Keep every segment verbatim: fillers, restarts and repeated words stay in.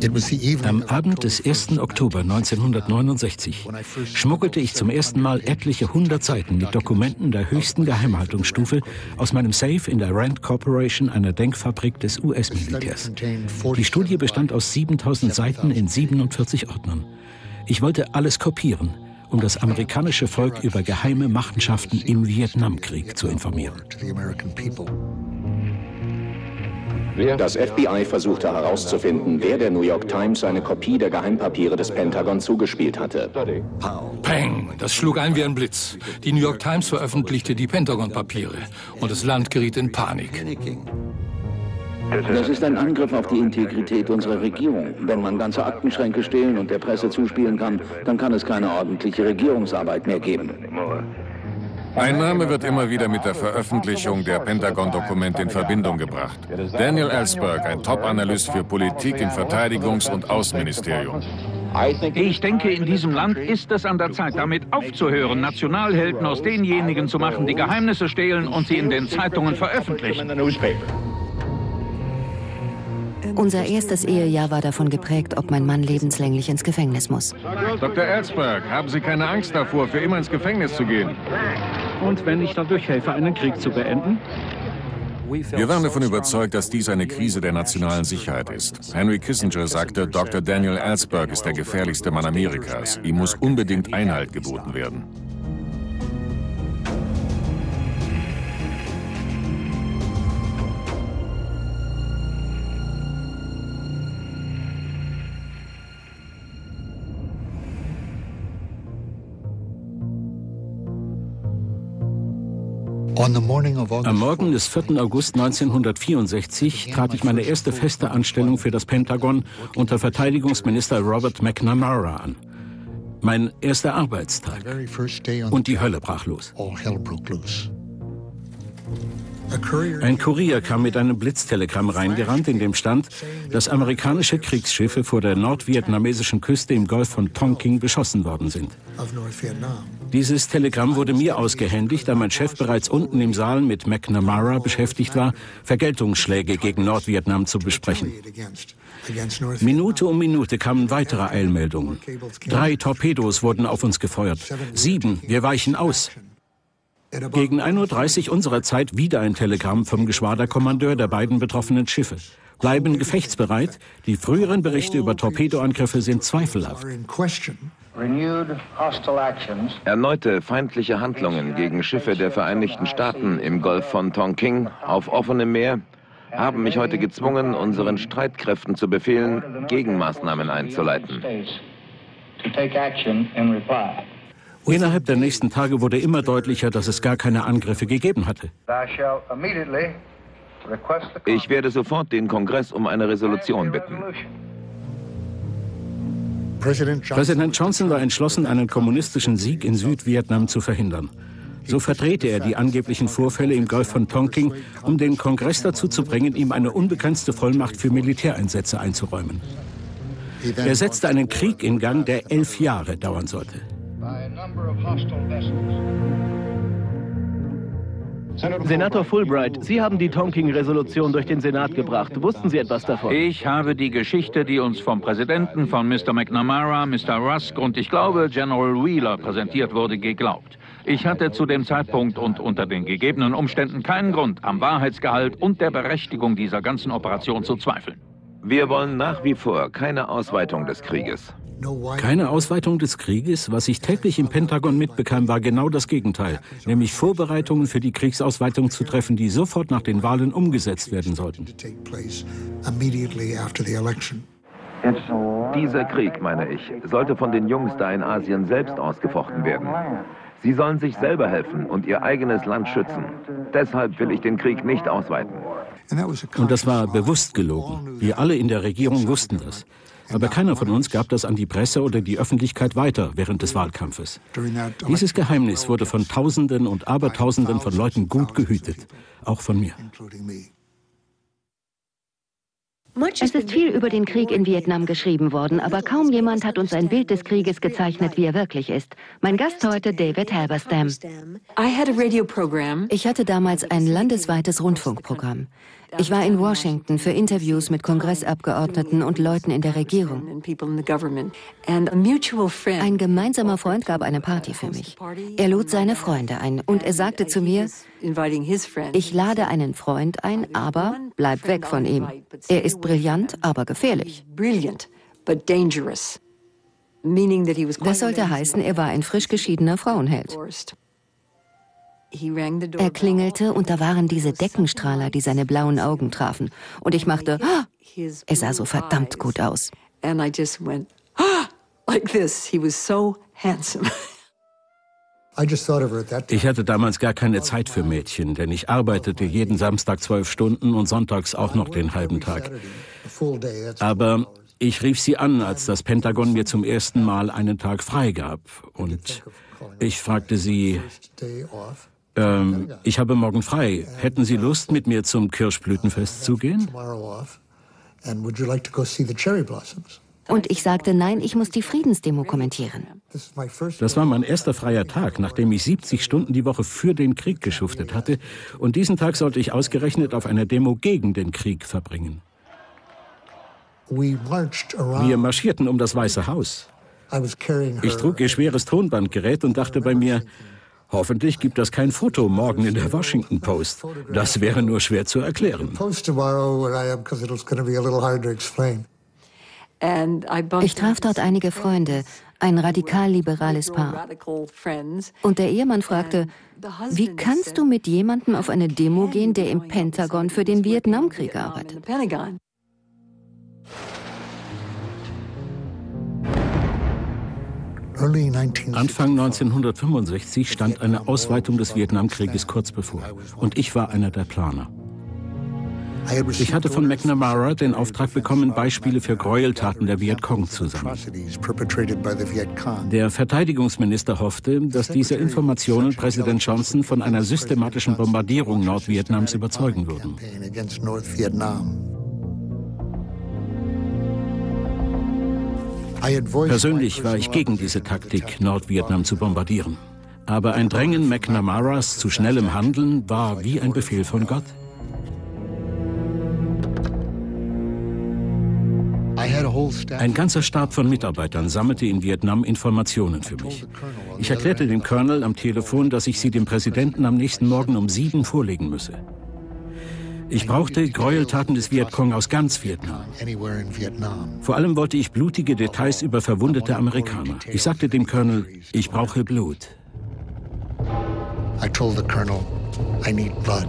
Am Abend des ersten Oktober neunzehnhundertneunundsechzig schmuggelte ich zum ersten Mal etliche hundert Seiten mit Dokumenten der höchsten Geheimhaltungsstufe aus meinem Safe in der Rand Corporation, einer Denkfabrik des U S-Militärs. Die Studie bestand aus siebentausend Seiten in siebenundvierzig Ordnern. Ich wollte alles kopieren, um das amerikanische Volk über geheime Machenschaften im Vietnamkrieg zu informieren. Das F B I versuchte herauszufinden, wer der New York Times eine Kopie der Geheimpapiere des Pentagon zugespielt hatte. Peng! Das schlug ein wie ein Blitz. Die New York Times veröffentlichte die Pentagon-Papiere und das Land geriet in Panik. Das ist ein Angriff auf die Integrität unserer Regierung. Wenn man ganze Aktenschränke stehlen und der Presse zuspielen kann, dann kann es keine ordentliche Regierungsarbeit mehr geben. Ein Name wird immer wieder mit der Veröffentlichung der Pentagon-Dokumente in Verbindung gebracht. Daniel Ellsberg, ein Top-Analyst für Politik im Verteidigungs- und Außenministerium. Ich denke, in diesem Land ist es an der Zeit, damit aufzuhören, Nationalhelden aus denjenigen zu machen, die Geheimnisse stehlen und sie in den Zeitungen veröffentlichen. Unser erstes Ehejahr war davon geprägt, ob mein Mann lebenslänglich ins Gefängnis muss. Doktor Ellsberg, haben Sie keine Angst davor, für immer ins Gefängnis zu gehen? Und wenn ich dadurch helfe, einen Krieg zu beenden? Wir waren davon überzeugt, dass dies eine Krise der nationalen Sicherheit ist. Henry Kissinger sagte, Doktor Daniel Ellsberg ist der gefährlichste Mann Amerikas. Ihm muss unbedingt Einhalt geboten werden. Am Morgen des vierten August neunzehnhundertvierundsechzig trat ich meine erste feste Anstellung für das Pentagon unter Verteidigungsminister Robert McNamara an. Mein erster Arbeitstag. Und die Hölle brach los. Ein Kurier kam mit einem Blitztelegramm reingerannt, in dem stand, dass amerikanische Kriegsschiffe vor der nordvietnamesischen Küste im Golf von Tonkin beschossen worden sind. Dieses Telegramm wurde mir ausgehändigt, da mein Chef bereits unten im Saal mit McNamara beschäftigt war, Vergeltungsschläge gegen Nordvietnam zu besprechen. Minute um Minute kamen weitere Eilmeldungen. Drei Torpedos wurden auf uns gefeuert. Sieben, wir weichen aus. Gegen ein Uhr dreißig unserer Zeit wieder ein Telegramm vom Geschwaderkommandeur der beiden betroffenen Schiffe. Bleiben gefechtsbereit. Die früheren Berichte über Torpedoangriffe sind zweifelhaft. Erneute feindliche Handlungen gegen Schiffe der Vereinigten Staaten im Golf von Tonkin auf offenem Meer haben mich heute gezwungen, unseren Streitkräften zu befehlen, Gegenmaßnahmen einzuleiten. Innerhalb der nächsten Tage wurde immer deutlicher, dass es gar keine Angriffe gegeben hatte. Ich werde sofort den Kongress um eine Resolution bitten. Präsident Johnson war entschlossen, einen kommunistischen Sieg in Südvietnam zu verhindern. So verdrehte er die angeblichen Vorfälle im Golf von Tonkin, um den Kongress dazu zu bringen, ihm eine unbegrenzte Vollmacht für Militäreinsätze einzuräumen. Er setzte einen Krieg in Gang, der elf Jahre dauern sollte. Senator Fulbright, Sie haben die Tonkin-Resolution durch den Senat gebracht. Wussten Sie etwas davon? Ich habe die Geschichte, die uns vom Präsidenten, von Mister McNamara, Mister Rusk und ich glaube General Wheeler präsentiert wurde, geglaubt. Ich hatte zu dem Zeitpunkt und unter den gegebenen Umständen keinen Grund, am Wahrheitsgehalt und der Berechtigung dieser ganzen Operation zu zweifeln. Wir wollen nach wie vor keine Ausweitung des Krieges. Keine Ausweitung des Krieges? Was ich täglich im Pentagon mitbekam, war genau das Gegenteil, nämlich Vorbereitungen für die Kriegsausweitung zu treffen, die sofort nach den Wahlen umgesetzt werden sollten. Dieser Krieg, meine ich, sollte von den Jungs da in Asien selbst ausgefochten werden. Sie sollen sich selber helfen und ihr eigenes Land schützen. Deshalb will ich den Krieg nicht ausweiten. Und das war bewusst gelogen. Wir alle in der Regierung wussten das. Aber keiner von uns gab das an die Presse oder die Öffentlichkeit weiter während des Wahlkampfes. Dieses Geheimnis wurde von Tausenden und Abertausenden von Leuten gut gehütet, auch von mir. Es ist viel über den Krieg in Vietnam geschrieben worden, aber kaum jemand hat uns ein Bild des Krieges gezeichnet, wie er wirklich ist. Mein Gast heute, David Halberstam. Ich hatte damals ein landesweites Rundfunkprogramm. Ich war in Washington für Interviews mit Kongressabgeordneten und Leuten in der Regierung. Ein gemeinsamer Freund gab eine Party für mich. Er lud seine Freunde ein und er sagte zu mir, ich lade einen Freund ein, aber bleib weg von ihm. Er ist brillant, aber gefährlich. Das sollte heißen, er war ein frisch geschiedener Frauenheld. Er klingelte und da waren diese Deckenstrahler, die seine blauen Augen trafen. Und ich machte, ah! Er sah so verdammt gut aus. Ich hatte damals gar keine Zeit für Mädchen, denn ich arbeitete jeden Samstag zwölf Stunden und sonntags auch noch den halben Tag. Aber ich rief sie an, als das Pentagon mir zum ersten Mal einen Tag frei gab. Und ich fragte sie, ähm, ich habe morgen frei. Hätten Sie Lust, mit mir zum Kirschblütenfest zu gehen? Und ich sagte, nein, ich muss die Friedensdemo kommentieren. Das war mein erster freier Tag, nachdem ich siebzig Stunden die Woche für den Krieg geschuftet hatte. Und diesen Tag sollte ich ausgerechnet auf einer Demo gegen den Krieg verbringen. Wir marschierten um das Weiße Haus. Ich trug ihr schweres Tonbandgerät und dachte bei mir, hoffentlich gibt es kein Foto morgen in der Washington Post. Das wäre nur schwer zu erklären. Ich traf dort einige Freunde, ein radikal-liberales Paar. Und der Ehemann fragte, wie kannst du mit jemandem auf eine Demo gehen, der im Pentagon für den Vietnamkrieg arbeitet? Anfang neunzehnhundertfünfundsechzig stand eine Ausweitung des Vietnamkrieges kurz bevor. Und ich war einer der Planer. Ich hatte von McNamara den Auftrag bekommen, Beispiele für Gräueltaten der Vietcong zu sammeln. Der Verteidigungsminister hoffte, dass diese Informationen Präsident Johnson von einer systematischen Bombardierung Nordvietnams überzeugen würden. Persönlich war ich gegen diese Taktik, Nordvietnam zu bombardieren. Aber ein Drängen McNamaras zu schnellem Handeln war wie ein Befehl von Gott. Ein ganzer Stab von Mitarbeitern sammelte in Vietnam Informationen für mich. Ich erklärte dem Colonel am Telefon, dass ich sie dem Präsidenten am nächsten Morgen um sieben vorlegen müsse. Ich brauchte Gräueltaten des Vietcong aus ganz Vietnam. Vor allem wollte ich blutige Details über verwundete Amerikaner. Ich sagte dem Colonel, ich brauche Blut. I told the Colonel, I need blood.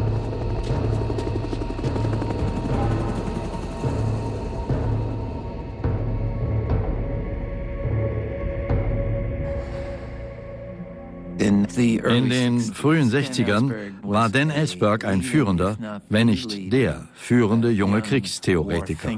In den frühen sechzigern war Dan Ellsberg ein führender, wenn nicht der führende junge Kriegstheoretiker.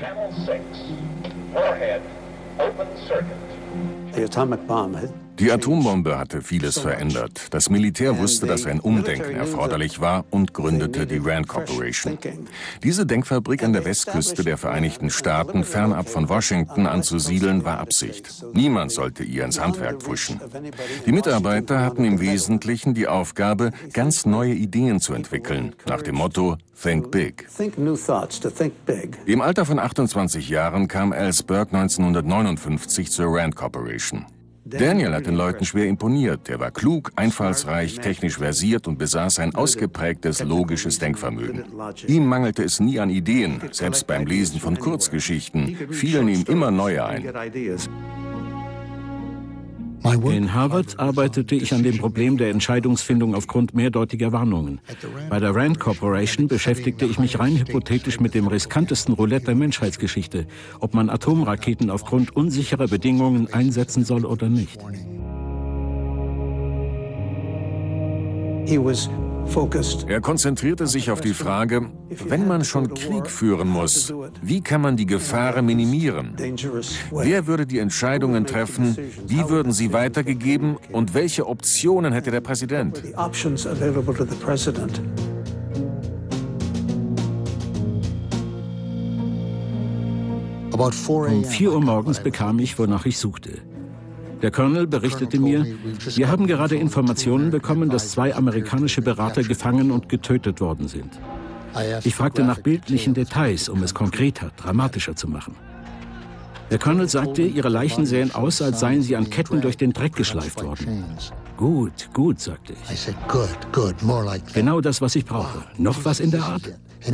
Die Atombombe hatte vieles verändert. Das Militär wusste, dass ein Umdenken erforderlich war und gründete die Rand Corporation. Diese Denkfabrik an der Westküste der Vereinigten Staaten, fernab von Washington anzusiedeln, war Absicht. Niemand sollte ihr ins Handwerk pfuschen. Die Mitarbeiter hatten im Wesentlichen die Aufgabe, ganz neue Ideen zu entwickeln, nach dem Motto Think Big. Im Alter von achtundzwanzig Jahren kam Ellsberg neunzehnhundertneunundfünfzig zur Rand Corporation. Daniel hat den Leuten schwer imponiert. Er war klug, einfallsreich, technisch versiert und besaß ein ausgeprägtes logisches Denkvermögen. Ihm mangelte es nie an Ideen, selbst beim Lesen von Kurzgeschichten fielen ihm immer neue ein. In Harvard arbeitete ich an dem Problem der Entscheidungsfindung aufgrund mehrdeutiger Warnungen. Bei der Rand Corporation beschäftigte ich mich rein hypothetisch mit dem riskantesten Roulette der Menschheitsgeschichte, ob man Atomraketen aufgrund unsicherer Bedingungen einsetzen soll oder nicht. Er konzentrierte sich auf die Frage, wenn man schon Krieg führen muss, wie kann man die Gefahren minimieren? Wer würde die Entscheidungen treffen, wie würden sie weitergegeben und welche Optionen hätte der Präsident? Um vier Uhr morgens bekam ich, wonach ich suchte. Der Colonel berichtete mir, wir haben gerade Informationen bekommen, dass zwei amerikanische Berater gefangen und getötet worden sind. Ich fragte nach bildlichen Details, um es konkreter, dramatischer zu machen. Der Colonel sagte, ihre Leichen sähen aus, als seien sie an Ketten durch den Dreck geschleift worden. Gut, gut, sagte ich. Genau das, was ich brauche. Noch was in der Art?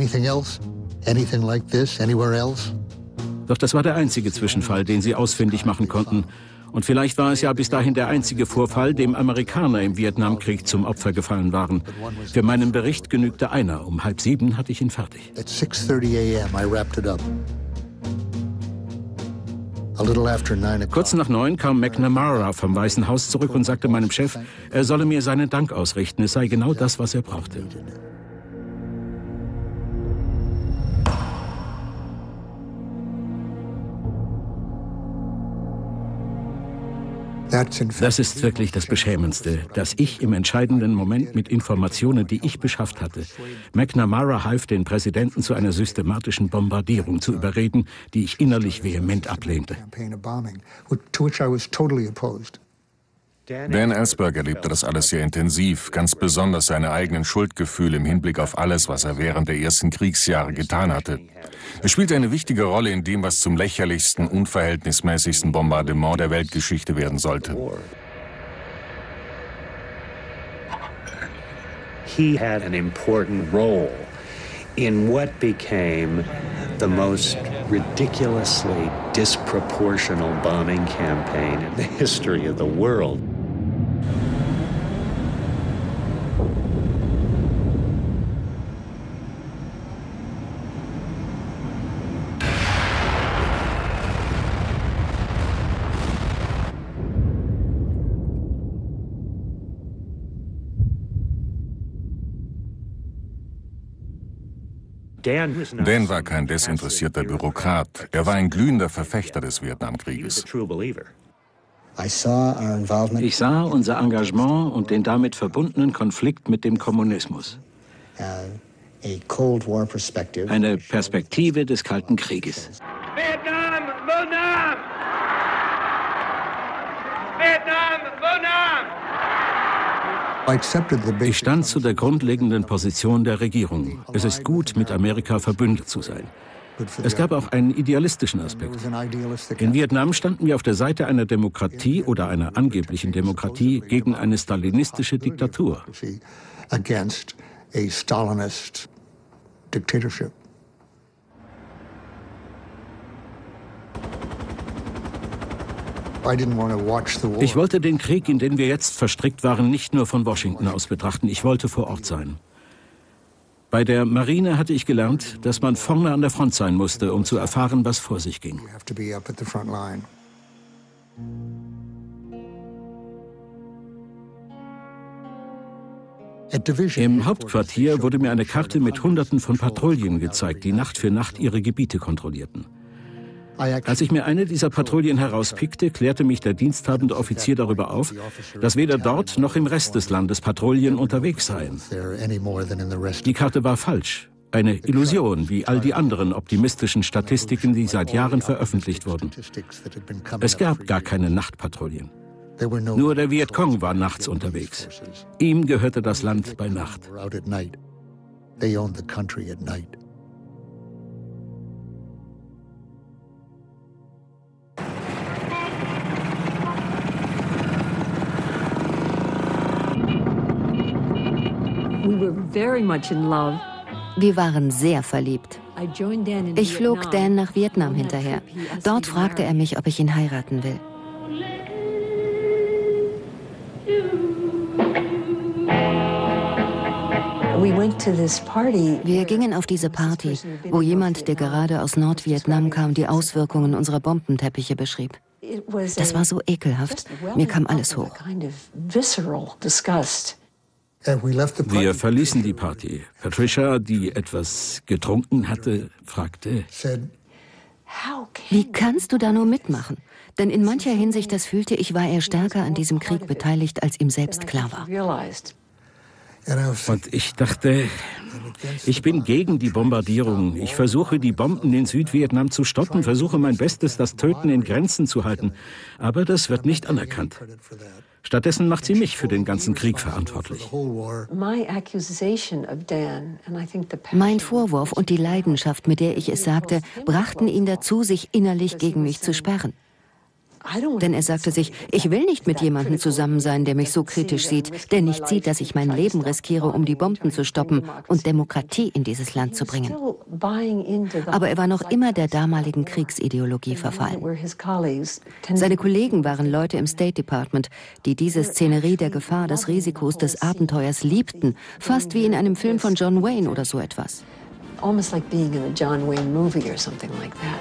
Doch das war der einzige Zwischenfall, den sie ausfindig machen konnten. Und vielleicht war es ja bis dahin der einzige Vorfall, dem Amerikaner im Vietnamkrieg zum Opfer gefallen waren. Für meinen Bericht genügte einer. Um halb sieben hatte ich ihn fertig. Kurz nach neun kam McNamara vom Weißen Haus zurück und sagte meinem Chef, er solle mir seinen Dank ausrichten. Es sei genau das, was er brauchte. Das ist wirklich das Beschämendste, dass ich im entscheidenden Moment mit Informationen, die ich beschafft hatte, McNamara half, den Präsidenten zu einer systematischen Bombardierung zu überreden, die ich innerlich vehement ablehnte. Dan Ellsberg erlebte das alles sehr intensiv, ganz besonders seine eigenen Schuldgefühle im Hinblick auf alles, was er während der ersten Kriegsjahre getan hatte. Er spielte eine wichtige Rolle in dem, was zum lächerlichsten, unverhältnismäßigsten Bombardement der Weltgeschichte werden sollte. He had an important role in what became the most ridiculously disproportional bombing campaign in the history of the world. Dan war kein desinteressierter Bürokrat. Er war ein glühender Verfechter des Vietnamkrieges. Ich sah unser Engagement und den damit verbundenen Konflikt mit dem Kommunismus. Eine Perspektive des Kalten Krieges. Vietnam, Vietnam! Vietnam, Vietnam! Ich stand zu der grundlegenden Position der Regierung. Es ist gut, mit Amerika verbündet zu sein. Es gab auch einen idealistischen Aspekt. In Vietnam standen wir auf der Seite einer Demokratie oder einer angeblichen Demokratie gegen eine stalinistische Diktatur. Ich wollte den Krieg, in den wir jetzt verstrickt waren, nicht nur von Washington aus betrachten. Ich wollte vor Ort sein. Bei der Marine hatte ich gelernt, dass man vorne an der Front sein musste, um zu erfahren, was vor sich ging. Im Hauptquartier wurde mir eine Karte mit Hunderten von Patrouillen gezeigt, die Nacht für Nacht ihre Gebiete kontrollierten. Als ich mir eine dieser Patrouillen herauspickte, klärte mich der diensthabende Offizier darüber auf, dass weder dort noch im Rest des Landes Patrouillen unterwegs seien. Die Karte war falsch, eine Illusion, wie all die anderen optimistischen Statistiken, die seit Jahren veröffentlicht wurden. Es gab gar keine Nachtpatrouillen. Nur der Vietcong war nachts unterwegs. Ihm gehörte das Land bei Nacht. Wir waren sehr verliebt. Ich flog Dan nach Vietnam hinterher. Dort fragte er mich, ob ich ihn heiraten will. Wir gingen auf diese Party, wo jemand, der gerade aus Nordvietnam kam, die Auswirkungen unserer Bombenteppiche beschrieb. Das war so ekelhaft. Mir kam alles hoch. Wir verließen die Party. Patricia, die etwas getrunken hatte, fragte: Wie kannst du da nur mitmachen? Denn in mancher Hinsicht, das fühlte ich, war er stärker an diesem Krieg beteiligt, als ihm selbst klar war. Und ich dachte, ich bin gegen die Bombardierung. Ich versuche, die Bomben in Südvietnam zu stoppen, versuche mein Bestes, das Töten in Grenzen zu halten. Aber das wird nicht anerkannt. Stattdessen macht sie mich für den ganzen Krieg verantwortlich. Mein Vorwurf und die Leidenschaft, mit der ich es sagte, brachten ihn dazu, sich innerlich gegen mich zu sperren. Denn er sagte sich, ich will nicht mit jemandem zusammen sein, der mich so kritisch sieht, der nicht sieht, dass ich mein Leben riskiere, um die Bomben zu stoppen und Demokratie in dieses Land zu bringen. Aber er war noch immer der damaligen Kriegsideologie verfallen. Seine Kollegen waren Leute im State Department, die diese Szenerie der Gefahr, des Risikos, des Abenteuers liebten, fast wie in einem Film von John Wayne oder so etwas. Almost like being in a John Wayne movie or something like that.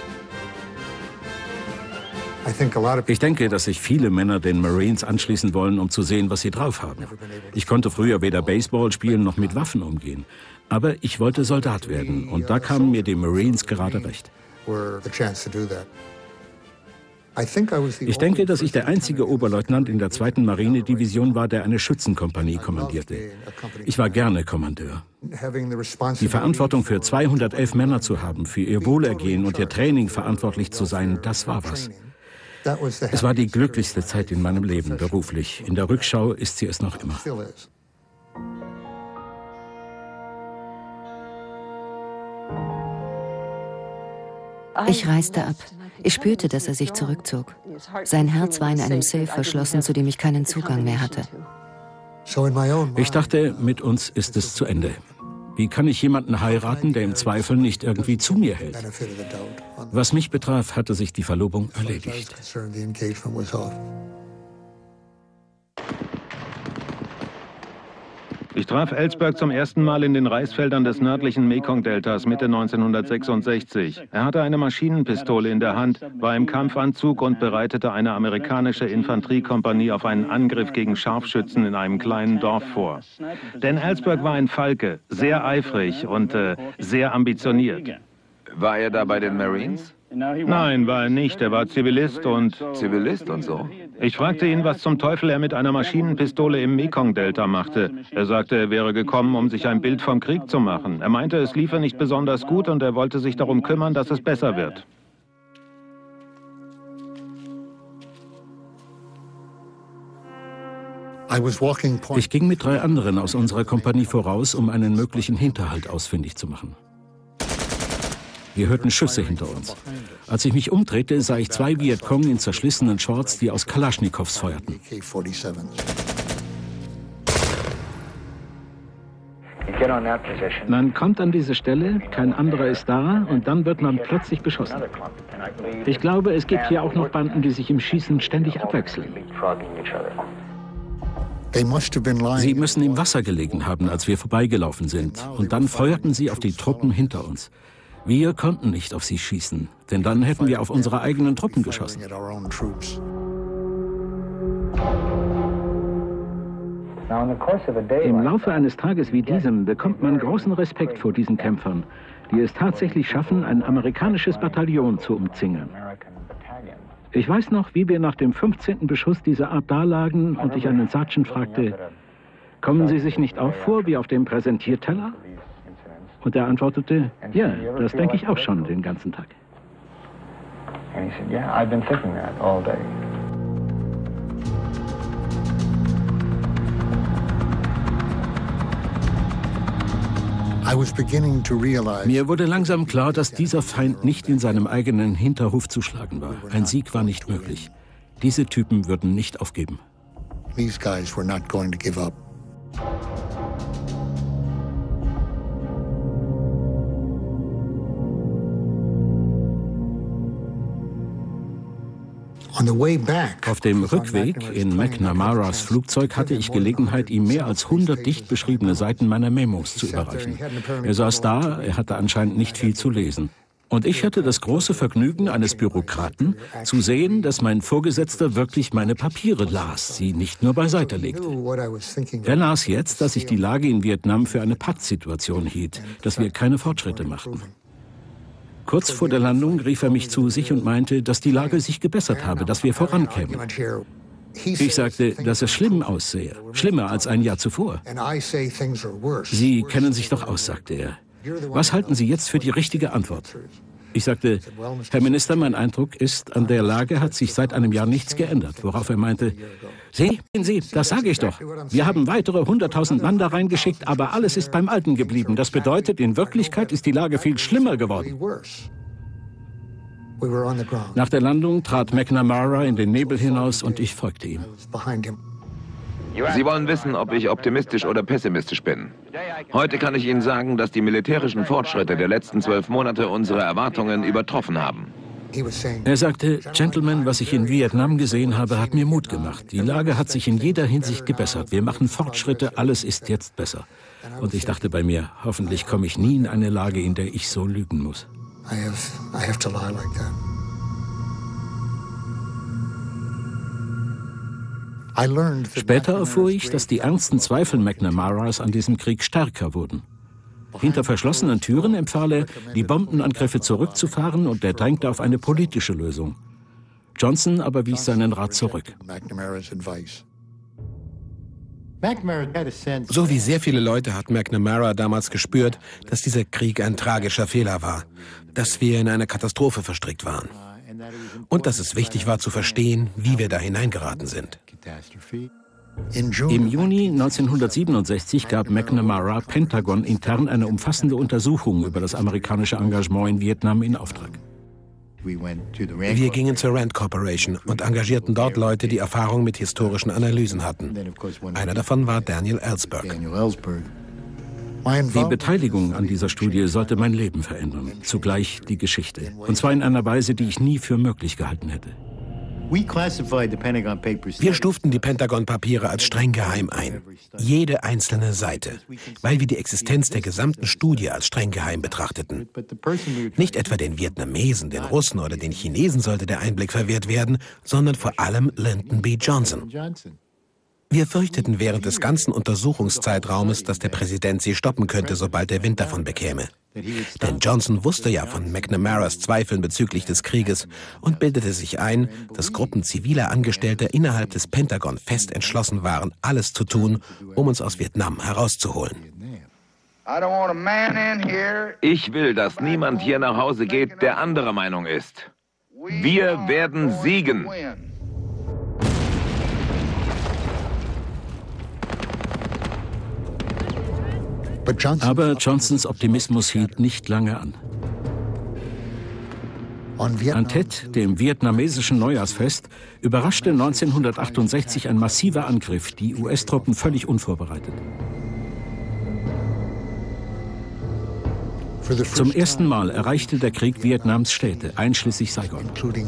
Ich denke, dass sich viele Männer den Marines anschließen wollen, um zu sehen, was sie drauf haben. Ich konnte früher weder Baseball spielen noch mit Waffen umgehen. Aber ich wollte Soldat werden und da kamen mir die Marines gerade recht. Ich denke, dass ich der einzige Oberleutnant in der zweiten Marinedivision war, der eine Schützenkompanie kommandierte. Ich war gerne Kommandeur. Die Verantwortung für zweihundertelf Männer zu haben, für ihr Wohlergehen und ihr Training verantwortlich zu sein, das war was. Es war die glücklichste Zeit in meinem Leben beruflich. In der Rückschau ist sie es noch immer. Ich reiste ab. Ich spürte, dass er sich zurückzog. Sein Herz war in einem Safe verschlossen, zu dem ich keinen Zugang mehr hatte. Ich dachte, mit uns ist es zu Ende. Wie kann ich jemanden heiraten, der im Zweifel nicht irgendwie zu mir hält? Was mich betraf, hatte sich die Verlobung erledigt. Ich traf Ellsberg zum ersten Mal in den Reisfeldern des nördlichen Mekong-Deltas Mitte neunzehnhundertsechsundsechzig. Er hatte eine Maschinenpistole in der Hand, war im Kampfanzug und bereitete eine amerikanische Infanteriekompanie auf einen Angriff gegen Scharfschützen in einem kleinen Dorf vor. Denn Ellsberg war ein Falke, sehr eifrig und äh, sehr ambitioniert. War er da bei den Marines? Nein, war er nicht. Er war Zivilist und... Zivilist und so? Ich fragte ihn, was zum Teufel er mit einer Maschinenpistole im Mekong-Delta machte. Er sagte, er wäre gekommen, um sich ein Bild vom Krieg zu machen. Er meinte, es liefe nicht besonders gut und er wollte sich darum kümmern, dass es besser wird. Ich ging mit drei anderen aus unserer Kompanie voraus, um einen möglichen Hinterhalt ausfindig zu machen. Wir hörten Schüsse hinter uns. Als ich mich umdrehte, sah ich zwei Vietcong in zerschlissenen Shorts, die aus Kalaschnikows feuerten. Man kommt an diese Stelle, kein anderer ist da und dann wird man plötzlich beschossen. Ich glaube, es gibt hier auch noch Banden, die sich im Schießen ständig abwechseln. Sie müssen im Wasser gelegen haben, als wir vorbeigelaufen sind. Und dann feuerten sie auf die Truppen hinter uns. Wir konnten nicht auf sie schießen, denn dann hätten wir auf unsere eigenen Truppen geschossen. Im Laufe eines Tages wie diesem bekommt man großen Respekt vor diesen Kämpfern, die es tatsächlich schaffen, ein amerikanisches Bataillon zu umzingeln. Ich weiß noch, wie wir nach dem fünfzehnten Beschuss dieser Art dalagen und ich einen Sergeant fragte, kommen Sie sich nicht auch vor wie auf dem Präsentierteller? Und er antwortete, ja, das denke ich auch schon den ganzen Tag. Mir wurde langsam klar, dass dieser Feind nicht in seinem eigenen Hinterhof zu schlagen war. Ein Sieg war nicht möglich. Diese Typen würden nicht aufgeben. These guys were not going to give up. Auf dem Rückweg in McNamaras Flugzeug hatte ich Gelegenheit, ihm mehr als hundert dicht beschriebene Seiten meiner Memos zu überreichen. Er saß da, er hatte anscheinend nicht viel zu lesen. Und ich hatte das große Vergnügen eines Bürokraten, zu sehen, dass mein Vorgesetzter wirklich meine Papiere las, sie nicht nur beiseite legte. Er las jetzt, dass ich die Lage in Vietnam für eine Pattsituation hielt, dass wir keine Fortschritte machten. Kurz vor der Landung rief er mich zu sich und meinte, dass die Lage sich gebessert habe, dass wir vorankämen. Ich sagte, dass es schlimm aussehe, schlimmer als ein Jahr zuvor. Sie kennen sich doch aus, sagte er. Was halten Sie jetzt für die richtige Antwort? Ich sagte, Herr Minister, mein Eindruck ist, an der Lage hat sich seit einem Jahr nichts geändert. Worauf er meinte, sehen Sie, das sage ich doch. Wir haben weitere hunderttausend Mann da reingeschickt, aber alles ist beim Alten geblieben. Das bedeutet, in Wirklichkeit ist die Lage viel schlimmer geworden. Nach der Landung trat McNamara in den Nebel hinaus und ich folgte ihm. Sie wollen wissen, ob ich optimistisch oder pessimistisch bin. Heute kann ich Ihnen sagen, dass die militärischen Fortschritte der letzten zwölf Monate unsere Erwartungen übertroffen haben. Er sagte, Gentlemen, was ich in Vietnam gesehen habe, hat mir Mut gemacht. Die Lage hat sich in jeder Hinsicht gebessert. Wir machen Fortschritte, alles ist jetzt besser. Und ich dachte bei mir, hoffentlich komme ich nie in eine Lage, in der ich so lügen muss. I have, I have to lie like that. Später erfuhr ich, dass die ernsten Zweifel McNamaras an diesem Krieg stärker wurden. Hinter verschlossenen Türen empfahl er, die Bombenangriffe zurückzufahren, und er drängte auf eine politische Lösung. Johnson aber wies seinen Rat zurück. So wie sehr viele Leute hat McNamara damals gespürt, dass dieser Krieg ein tragischer Fehler war, dass wir in eine Katastrophe verstrickt waren und dass es wichtig war zu verstehen, wie wir da hineingeraten sind. Im Juni neunzehnhundertsiebenundsechzig gab McNamara Pentagon intern eine umfassende Untersuchung über das amerikanische Engagement in Vietnam in Auftrag. Wir gingen zur Rand Corporation und engagierten dort Leute, die Erfahrung mit historischen Analysen hatten. Einer davon war Daniel Ellsberg. Die Beteiligung an dieser Studie sollte mein Leben verändern, zugleich die Geschichte. Und zwar in einer Weise, die ich nie für möglich gehalten hätte. Wir stuften die Pentagon-Papiere als streng geheim ein. Jede einzelne Seite, weil wir die Existenz der gesamten Studie als streng geheim betrachteten. Nicht etwa den Vietnamesen, den Russen oder den Chinesen sollte der Einblick verwehrt werden, sondern vor allem Lyndon B. Johnson. Wir fürchteten während des ganzen Untersuchungszeitraumes, dass der Präsident sie stoppen könnte, sobald der Wind davon bekäme. Denn Johnson wusste ja von McNamaras Zweifeln bezüglich des Krieges und bildete sich ein, dass Gruppen ziviler Angestellter innerhalb des Pentagon fest entschlossen waren, alles zu tun, um uns aus Vietnam herauszuholen. Ich will, dass niemand hier nach Hause geht, der anderer Meinung ist. Wir werden siegen. Aber Johnsons Optimismus hielt nicht lange an. An Tet, dem vietnamesischen Neujahrsfest, überraschte neunzehnhundertachtundsechzig ein massiver Angriff die U S-Truppen völlig unvorbereitet. Zum ersten Mal erreichte der Krieg Vietnams Städte, einschließlich Saigon.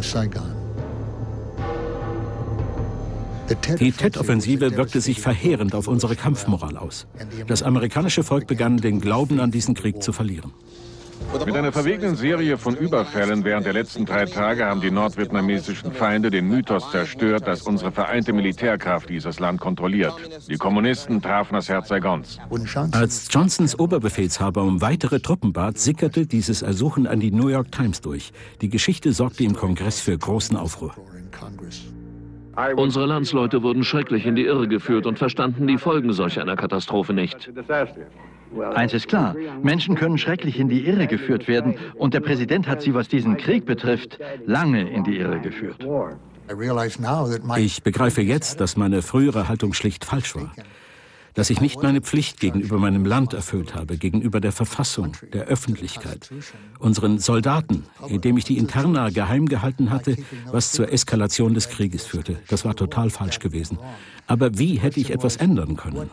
Die Tet-Offensive wirkte sich verheerend auf unsere Kampfmoral aus. Das amerikanische Volk begann, den Glauben an diesen Krieg zu verlieren. Mit einer verwegenen Serie von Überfällen während der letzten drei Tage haben die nordvietnamesischen Feinde den Mythos zerstört, dass unsere vereinte Militärkraft dieses Land kontrolliert. Die Kommunisten trafen das Herz Saigons. Als Johnsons Oberbefehlshaber um weitere Truppen bat, sickerte dieses Ersuchen an die New York Times durch. Die Geschichte sorgte im Kongress für großen Aufruhr. Unsere Landsleute wurden schrecklich in die Irre geführt und verstanden die Folgen solch einer Katastrophe nicht. Eins ist klar, Menschen können schrecklich in die Irre geführt werden, und der Präsident hat sie, was diesen Krieg betrifft, lange in die Irre geführt. Ich begreife jetzt, dass meine frühere Haltung schlicht falsch war. Dass ich nicht meine Pflicht gegenüber meinem Land erfüllt habe, gegenüber der Verfassung, der Öffentlichkeit, unseren Soldaten, indem ich die Interna geheim gehalten hatte, was zur Eskalation des Krieges führte. Das war total falsch gewesen. Aber wie hätte ich etwas ändern können?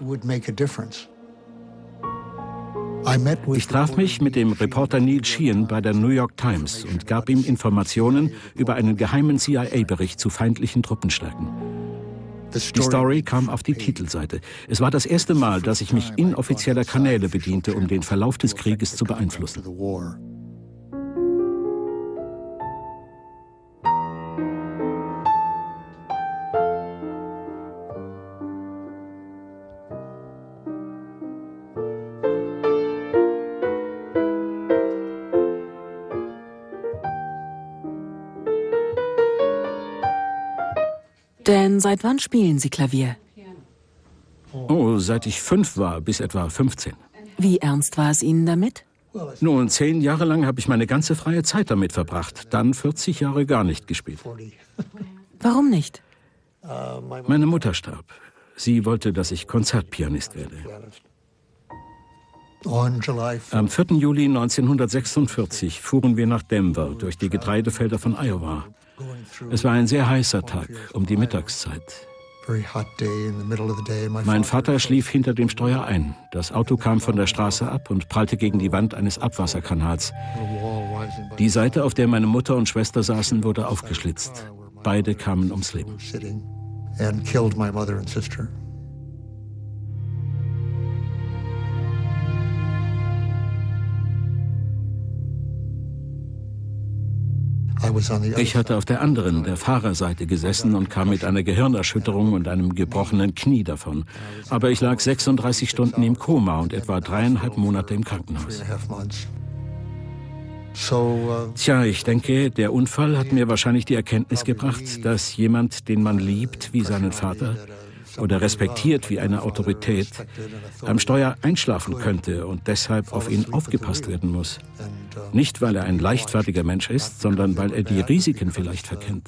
Ich traf mich mit dem Reporter Neil Sheehan bei der New York Times und gab ihm Informationen über einen geheimen C I A-Bericht zu feindlichen Truppenstärken. Die Story kam auf die Titelseite. Es war das erste Mal, dass ich mich inoffizieller Kanäle bediente, um den Verlauf des Krieges zu beeinflussen. Denn seit wann spielen Sie Klavier? Oh, seit ich fünf war, bis etwa fünfzehn. Wie ernst war es Ihnen damit? Nun, zehn Jahre lang habe ich meine ganze freie Zeit damit verbracht. Dann vierzig Jahre gar nicht gespielt. Warum nicht? Meine Mutter starb. Sie wollte, dass ich Konzertpianist werde. Am vierten Juli neunzehnhundertsechsundvierzig fuhren wir nach Denver durch die Getreidefelder von Iowa. Es war ein sehr heißer Tag, um die Mittagszeit. Mein Vater schlief hinter dem Steuer ein. Das Auto kam von der Straße ab und prallte gegen die Wand eines Abwasserkanals. Die Seite, auf der meine Mutter und Schwester saßen, wurde aufgeschlitzt. Beide kamen ums Leben. Ich hatte auf der anderen, der Fahrerseite gesessen und kam mit einer Gehirnerschütterung und einem gebrochenen Knie davon. Aber ich lag sechsunddreißig Stunden im Koma und etwa dreieinhalb Monate im Krankenhaus. Tja, ich denke, der Unfall hat mir wahrscheinlich die Erkenntnis gebracht, dass jemand, den man liebt wie seinen Vater oder respektiert wie eine Autorität, am Steuer einschlafen könnte und deshalb auf ihn aufgepasst werden muss. Nicht, weil er ein leichtfertiger Mensch ist, sondern weil er die Risiken vielleicht verkennt.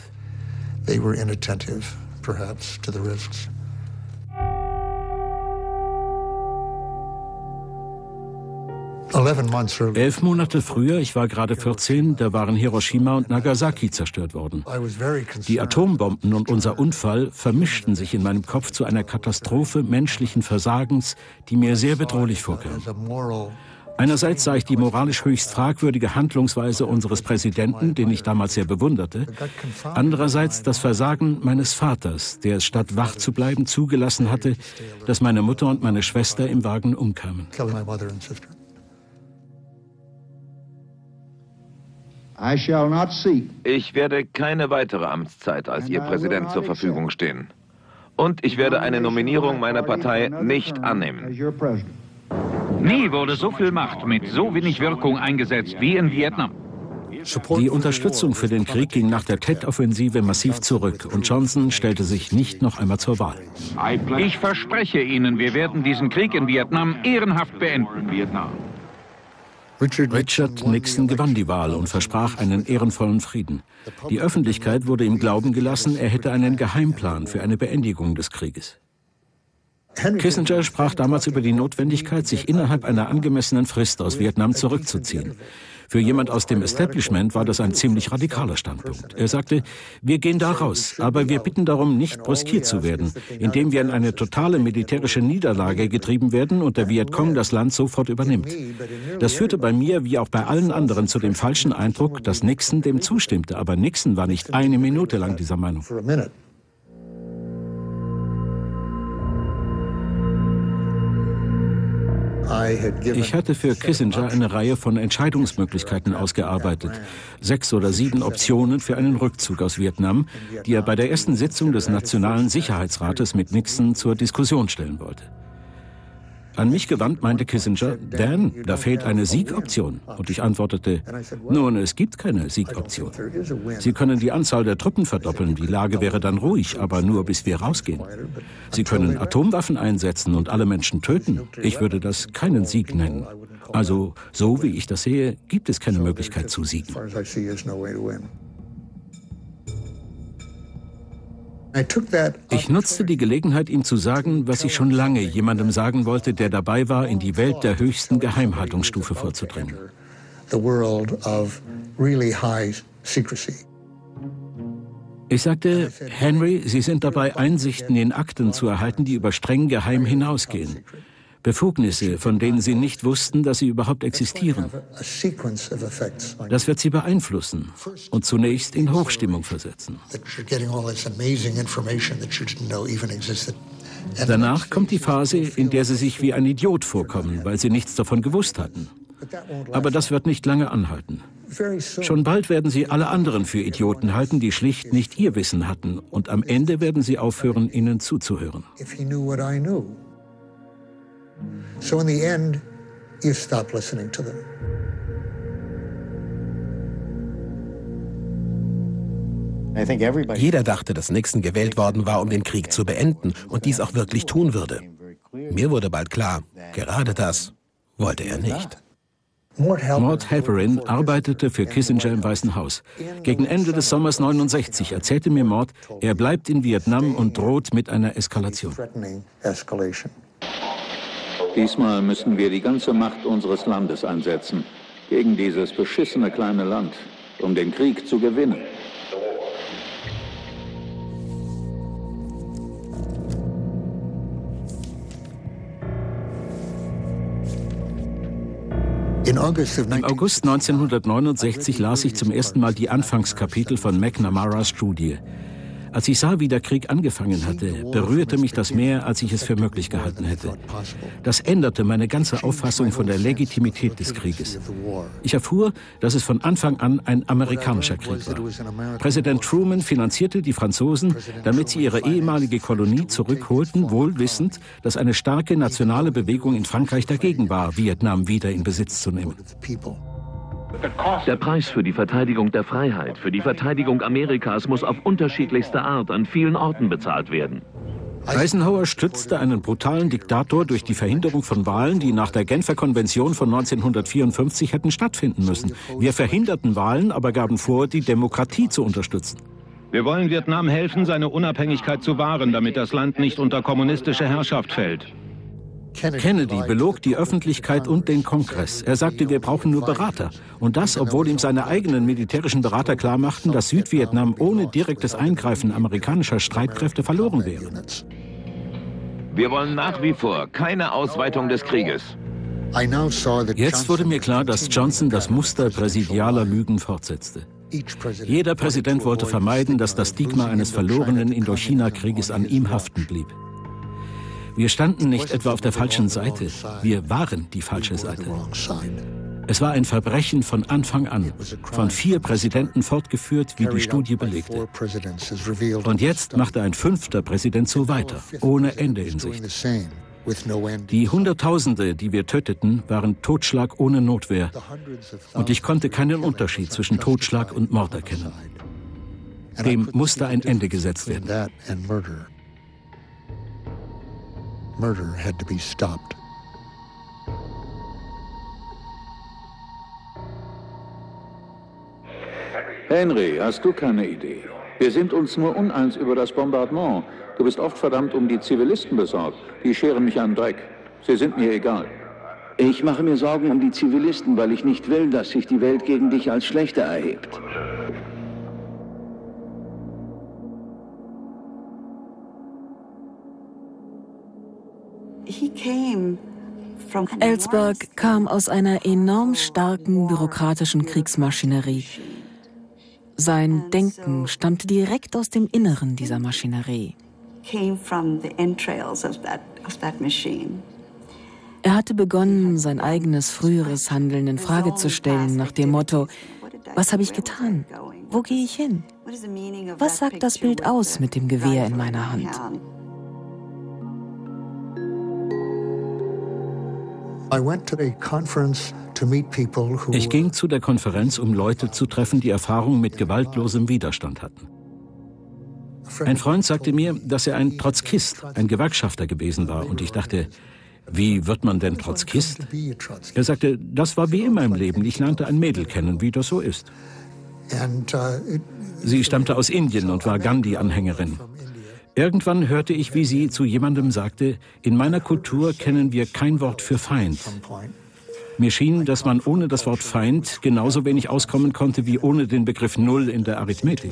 Elf Monate früher, ich war gerade vierzehn, da waren Hiroshima und Nagasaki zerstört worden. Die Atombomben und unser Unfall vermischten sich in meinem Kopf zu einer Katastrophe menschlichen Versagens, die mir sehr bedrohlich vorkam. Einerseits sah ich die moralisch höchst fragwürdige Handlungsweise unseres Präsidenten, den ich damals sehr bewunderte. Andererseits das Versagen meines Vaters, der es statt wach zu bleiben zugelassen hatte, dass meine Mutter und meine Schwester im Wagen umkamen. Ich werde keine weitere Amtszeit als Ihr Präsident zur Verfügung stehen. Und ich werde eine Nominierung meiner Partei nicht annehmen. Nie wurde so viel Macht mit so wenig Wirkung eingesetzt wie in Vietnam. Die Unterstützung für den Krieg ging nach der Tet-Offensive massiv zurück und Johnson stellte sich nicht noch einmal zur Wahl. Ich verspreche Ihnen, wir werden diesen Krieg in Vietnam ehrenhaft beenden. Richard Nixon gewann die Wahl und versprach einen ehrenvollen Frieden. Die Öffentlichkeit wurde ihm glauben gelassen, er hätte einen Geheimplan für eine Beendigung des Krieges. Kissinger sprach damals über die Notwendigkeit, sich innerhalb einer angemessenen Frist aus Vietnam zurückzuziehen. Für jemand aus dem Establishment war das ein ziemlich radikaler Standpunkt. Er sagte, wir gehen da raus, aber wir bitten darum, nicht brüskiert zu werden, indem wir in eine totale militärische Niederlage getrieben werden und der Vietcong das Land sofort übernimmt. Das führte bei mir, wie auch bei allen anderen, zu dem falschen Eindruck, dass Nixon dem zustimmte. Aber Nixon war nicht eine Minute lang dieser Meinung. Ich hatte für Kissinger eine Reihe von Entscheidungsmöglichkeiten ausgearbeitet. Sechs oder sieben Optionen für einen Rückzug aus Vietnam, die er bei der ersten Sitzung des Nationalen Sicherheitsrates mit Nixon zur Diskussion stellen wollte. An mich gewandt meinte Kissinger, Dan, da fehlt eine Siegoption. Und ich antwortete, nun, es gibt keine Siegoption. Sie können die Anzahl der Truppen verdoppeln, die Lage wäre dann ruhig, aber nur bis wir rausgehen. Sie können Atomwaffen einsetzen und alle Menschen töten. Ich würde das keinen Sieg nennen. Also, so wie ich das sehe, gibt es keine Möglichkeit zu siegen. Ich nutzte die Gelegenheit, ihm zu sagen, was ich schon lange jemandem sagen wollte, der dabei war, in die Welt der höchsten Geheimhaltungsstufe vorzudringen. Ich sagte, Henry, Sie sind dabei, Einsichten in Akten zu erhalten, die über streng geheim hinausgehen. Befugnisse, von denen Sie nicht wussten, dass sie überhaupt existieren. Das wird Sie beeinflussen und zunächst in Hochstimmung versetzen. Danach kommt die Phase, in der Sie sich wie ein Idiot vorkommen, weil Sie nichts davon gewusst hatten. Aber das wird nicht lange anhalten. Schon bald werden Sie alle anderen für Idioten halten, die schlicht nicht Ihr Wissen hatten. Und am Ende werden Sie aufhören, ihnen zuzuhören. So in the end, you stop listening to them. Jeder dachte, dass Nixon gewählt worden war, um den Krieg zu beenden und dies auch wirklich tun würde. Mir wurde bald klar, gerade das wollte er nicht. Mort Halperin arbeitete für Kissinger im Weißen Haus. Gegen Ende des Sommers neunundsechzig erzählte mir Mort, er bleibt in Vietnam und droht mit einer Eskalation. Diesmal müssen wir die ganze Macht unseres Landes einsetzen, gegen dieses beschissene kleine Land, um den Krieg zu gewinnen. Im August neunzehnhundertneunundsechzig las ich zum ersten Mal die Anfangskapitel von McNamaras Studie. Als ich sah, wie der Krieg angefangen hatte, berührte mich das mehr, als ich es für möglich gehalten hätte. Das änderte meine ganze Auffassung von der Legitimität des Krieges. Ich erfuhr, dass es von Anfang an ein amerikanischer Krieg war. Präsident Truman finanzierte die Franzosen, damit sie ihre ehemalige Kolonie zurückholten, wohl wissend, dass eine starke nationale Bewegung in Frankreich dagegen war, Vietnam wieder in Besitz zu nehmen. Der Preis für die Verteidigung der Freiheit, für die Verteidigung Amerikas muss auf unterschiedlichste Art an vielen Orten bezahlt werden. Eisenhower stützte einen brutalen Diktator durch die Verhinderung von Wahlen, die nach der Genfer Konvention von neunzehnhundertvierundfünfzig hätten stattfinden müssen. Wir verhinderten Wahlen, aber gaben vor, die Demokratie zu unterstützen. Wir wollen Vietnam helfen, seine Unabhängigkeit zu wahren, damit das Land nicht unter kommunistische Herrschaft fällt. Kennedy belog die Öffentlichkeit und den Kongress. Er sagte, wir brauchen nur Berater. Und das, obwohl ihm seine eigenen militärischen Berater klarmachten, dass Südvietnam ohne direktes Eingreifen amerikanischer Streitkräfte verloren wäre. Wir wollen nach wie vor keine Ausweitung des Krieges. Jetzt wurde mir klar, dass Johnson das Muster präsidialer Lügen fortsetzte. Jeder Präsident wollte vermeiden, dass das Stigma eines verlorenen Indochina-Krieges an ihm haften blieb. Wir standen nicht etwa auf der falschen Seite, wir waren die falsche Seite. Es war ein Verbrechen von Anfang an, von vier Präsidenten fortgeführt, wie die Studie belegte. Und jetzt machte ein fünfter Präsident so weiter, ohne Ende in Sicht. Die Hunderttausende, die wir töteten, waren Totschlag ohne Notwehr. Und ich konnte keinen Unterschied zwischen Totschlag und Mord erkennen. Dem musste ein Ende gesetzt werden. Murder had to be stopped. Henry, hast du keine Idee? Wir sind uns nur uneins über das Bombardement. Du bist oft verdammt um die Zivilisten besorgt. Die scheren mich an Dreck. Sie sind mir egal. Ich mache mir Sorgen um die Zivilisten, weil ich nicht will, dass sich die Welt gegen dich als schlechter erhebt. Ellsberg kam aus einer enorm starken bürokratischen Kriegsmaschinerie. Sein Denken stammte direkt aus dem Inneren dieser Maschinerie. Er hatte begonnen, sein eigenes früheres Handeln in Frage zu stellen, nach dem Motto: Was habe ich getan? Wo gehe ich hin? Was sagt das Bild aus mit dem Gewehr in meiner Hand? Ich ging zu der Konferenz, um Leute zu treffen, die Erfahrung mit gewaltlosem Widerstand hatten. Ein Freund sagte mir, dass er ein Trotzkist, ein Gewerkschafter gewesen war. Und ich dachte, wie wird man denn Trotzkist? Er sagte, das war wie immer im Leben. Ich lernte ein Mädel kennen, wie das so ist. Sie stammte aus Indien und war Gandhi-Anhängerin. Irgendwann hörte ich, wie sie zu jemandem sagte, in meiner Kultur kennen wir kein Wort für Feind. Mir schien, dass man ohne das Wort Feind genauso wenig auskommen konnte wie ohne den Begriff Null in der Arithmetik.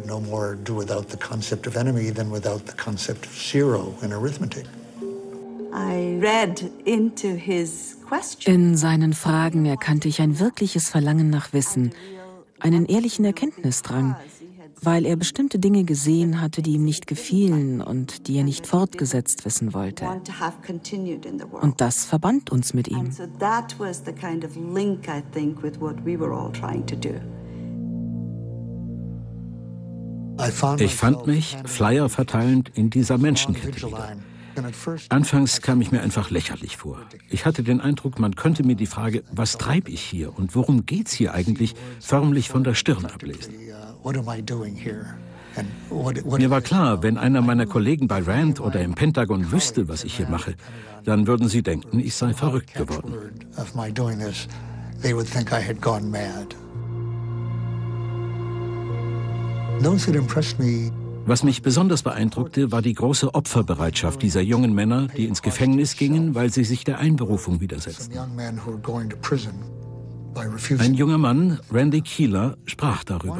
In seinen Fragen erkannte ich ein wirkliches Verlangen nach Wissen, einen ehrlichen Erkenntnisdrang, weil er bestimmte Dinge gesehen hatte, die ihm nicht gefielen und die er nicht fortgesetzt wissen wollte. Und das verband uns mit ihm. Ich fand mich, Flyer verteilend, in dieser Menschenkette wieder. Anfangs kam ich mir einfach lächerlich vor. Ich hatte den Eindruck, man könnte mir die Frage, was treibe ich hier und worum geht's hier eigentlich, förmlich von der Stirn ablesen. Mir war klar, wenn einer meiner Kollegen bei Rand oder im Pentagon wüsste, was ich hier mache, dann würden sie denken, ich sei verrückt geworden. Was mich besonders beeindruckte, war die große Opferbereitschaft dieser jungen Männer, die ins Gefängnis gingen, weil sie sich der Einberufung widersetzten. Ein junger Mann, Randy Keeler, sprach darüber.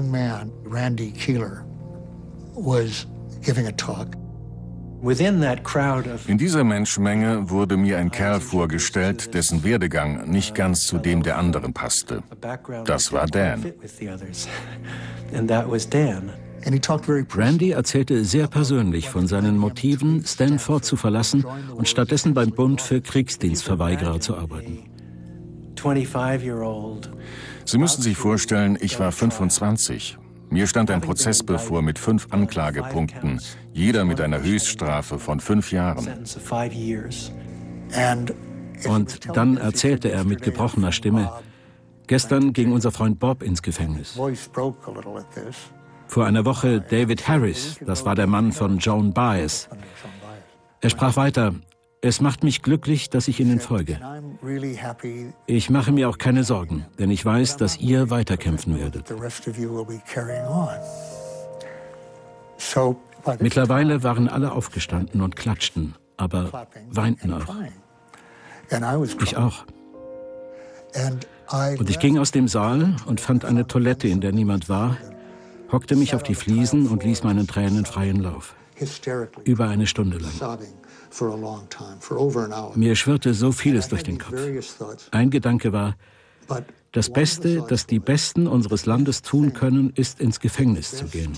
In dieser Menschenmenge wurde mir ein Kerl vorgestellt, dessen Werdegang nicht ganz zu dem der anderen passte. Das war Dan. Randy erzählte sehr persönlich von seinen Motiven, Stanford zu verlassen und stattdessen beim Bund für Kriegsdienstverweigerer zu arbeiten. Sie müssen sich vorstellen, ich war fünfundzwanzig. Mir stand ein Prozess bevor mit fünf Anklagepunkten, jeder mit einer Höchststrafe von fünf Jahren. Und dann erzählte er mit gebrochener Stimme, gestern ging unser Freund Bob ins Gefängnis. Vor einer Woche David Harris, das war der Mann von Joan Baez. Er sprach weiter, es macht mich glücklich, dass ich Ihnen folge. Ich mache mir auch keine Sorgen, denn ich weiß, dass ihr weiterkämpfen werdet. Mittlerweile waren alle aufgestanden und klatschten, aber weinten auch. Ich auch. Und ich ging aus dem Saal und fand eine Toilette, in der niemand war, hockte mich auf die Fliesen und ließ meinen Tränen freien Lauf. Über eine Stunde lang. Mir schwirrte so vieles durch den Kopf. Ein Gedanke war, das Beste, das die Besten unseres Landes tun können, ist ins Gefängnis zu gehen.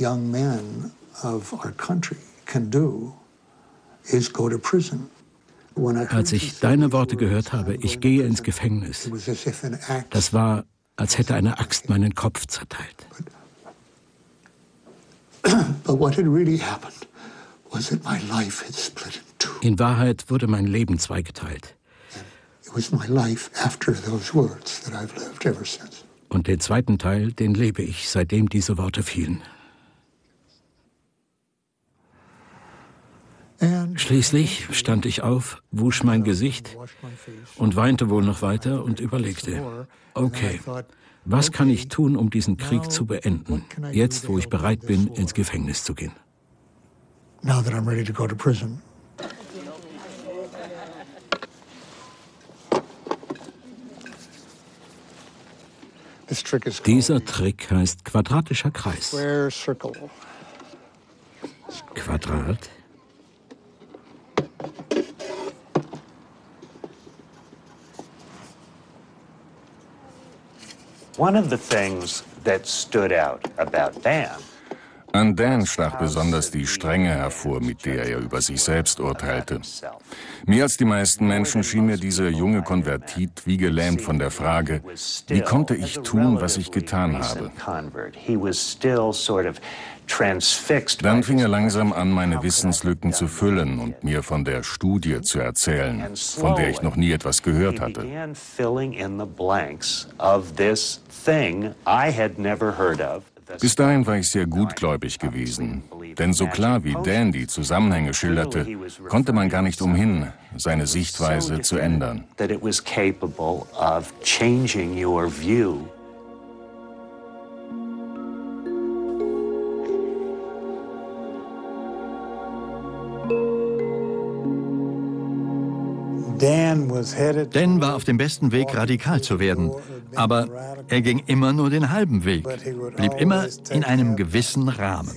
Als ich deine Worte gehört habe, ich gehe ins Gefängnis, das war, als hätte eine Axt meinen Kopf zerteilt. In Wahrheit wurde mein Leben zweigeteilt. Und den zweiten Teil, den lebe ich, seitdem diese Worte fielen. Schließlich stand ich auf, wusch mein Gesicht und weinte wohl noch weiter und überlegte, okay, was kann ich tun, um diesen Krieg zu beenden, jetzt, wo ich bereit bin, ins Gefängnis zu gehen? Now that I'm ready to go to prison. Dieser Trick heißt quadratischer Kreis. Quadrat. One of the things that stood out about Dan. An Dan stach besonders die Strenge hervor, mit der er über sich selbst urteilte. Mehr als die meisten Menschen schien mir dieser junge Konvertit wie gelähmt von der Frage, wie konnte ich tun, was ich getan habe? Dann fing er langsam an, meineWissenslücken zu füllen und mir von der Studie zu erzählen, von der ich noch nie etwas gehört hatte. Bis dahin war ich sehr gutgläubig gewesen, denn so klar wie Dan die Zusammenhänge schilderte, konnte man gar nicht umhin, seine Sichtweise zu ändern. Dan war auf dem besten Weg, radikal zu werden, aber er ging immer nur den halben Weg, blieb immer in einem gewissen Rahmen.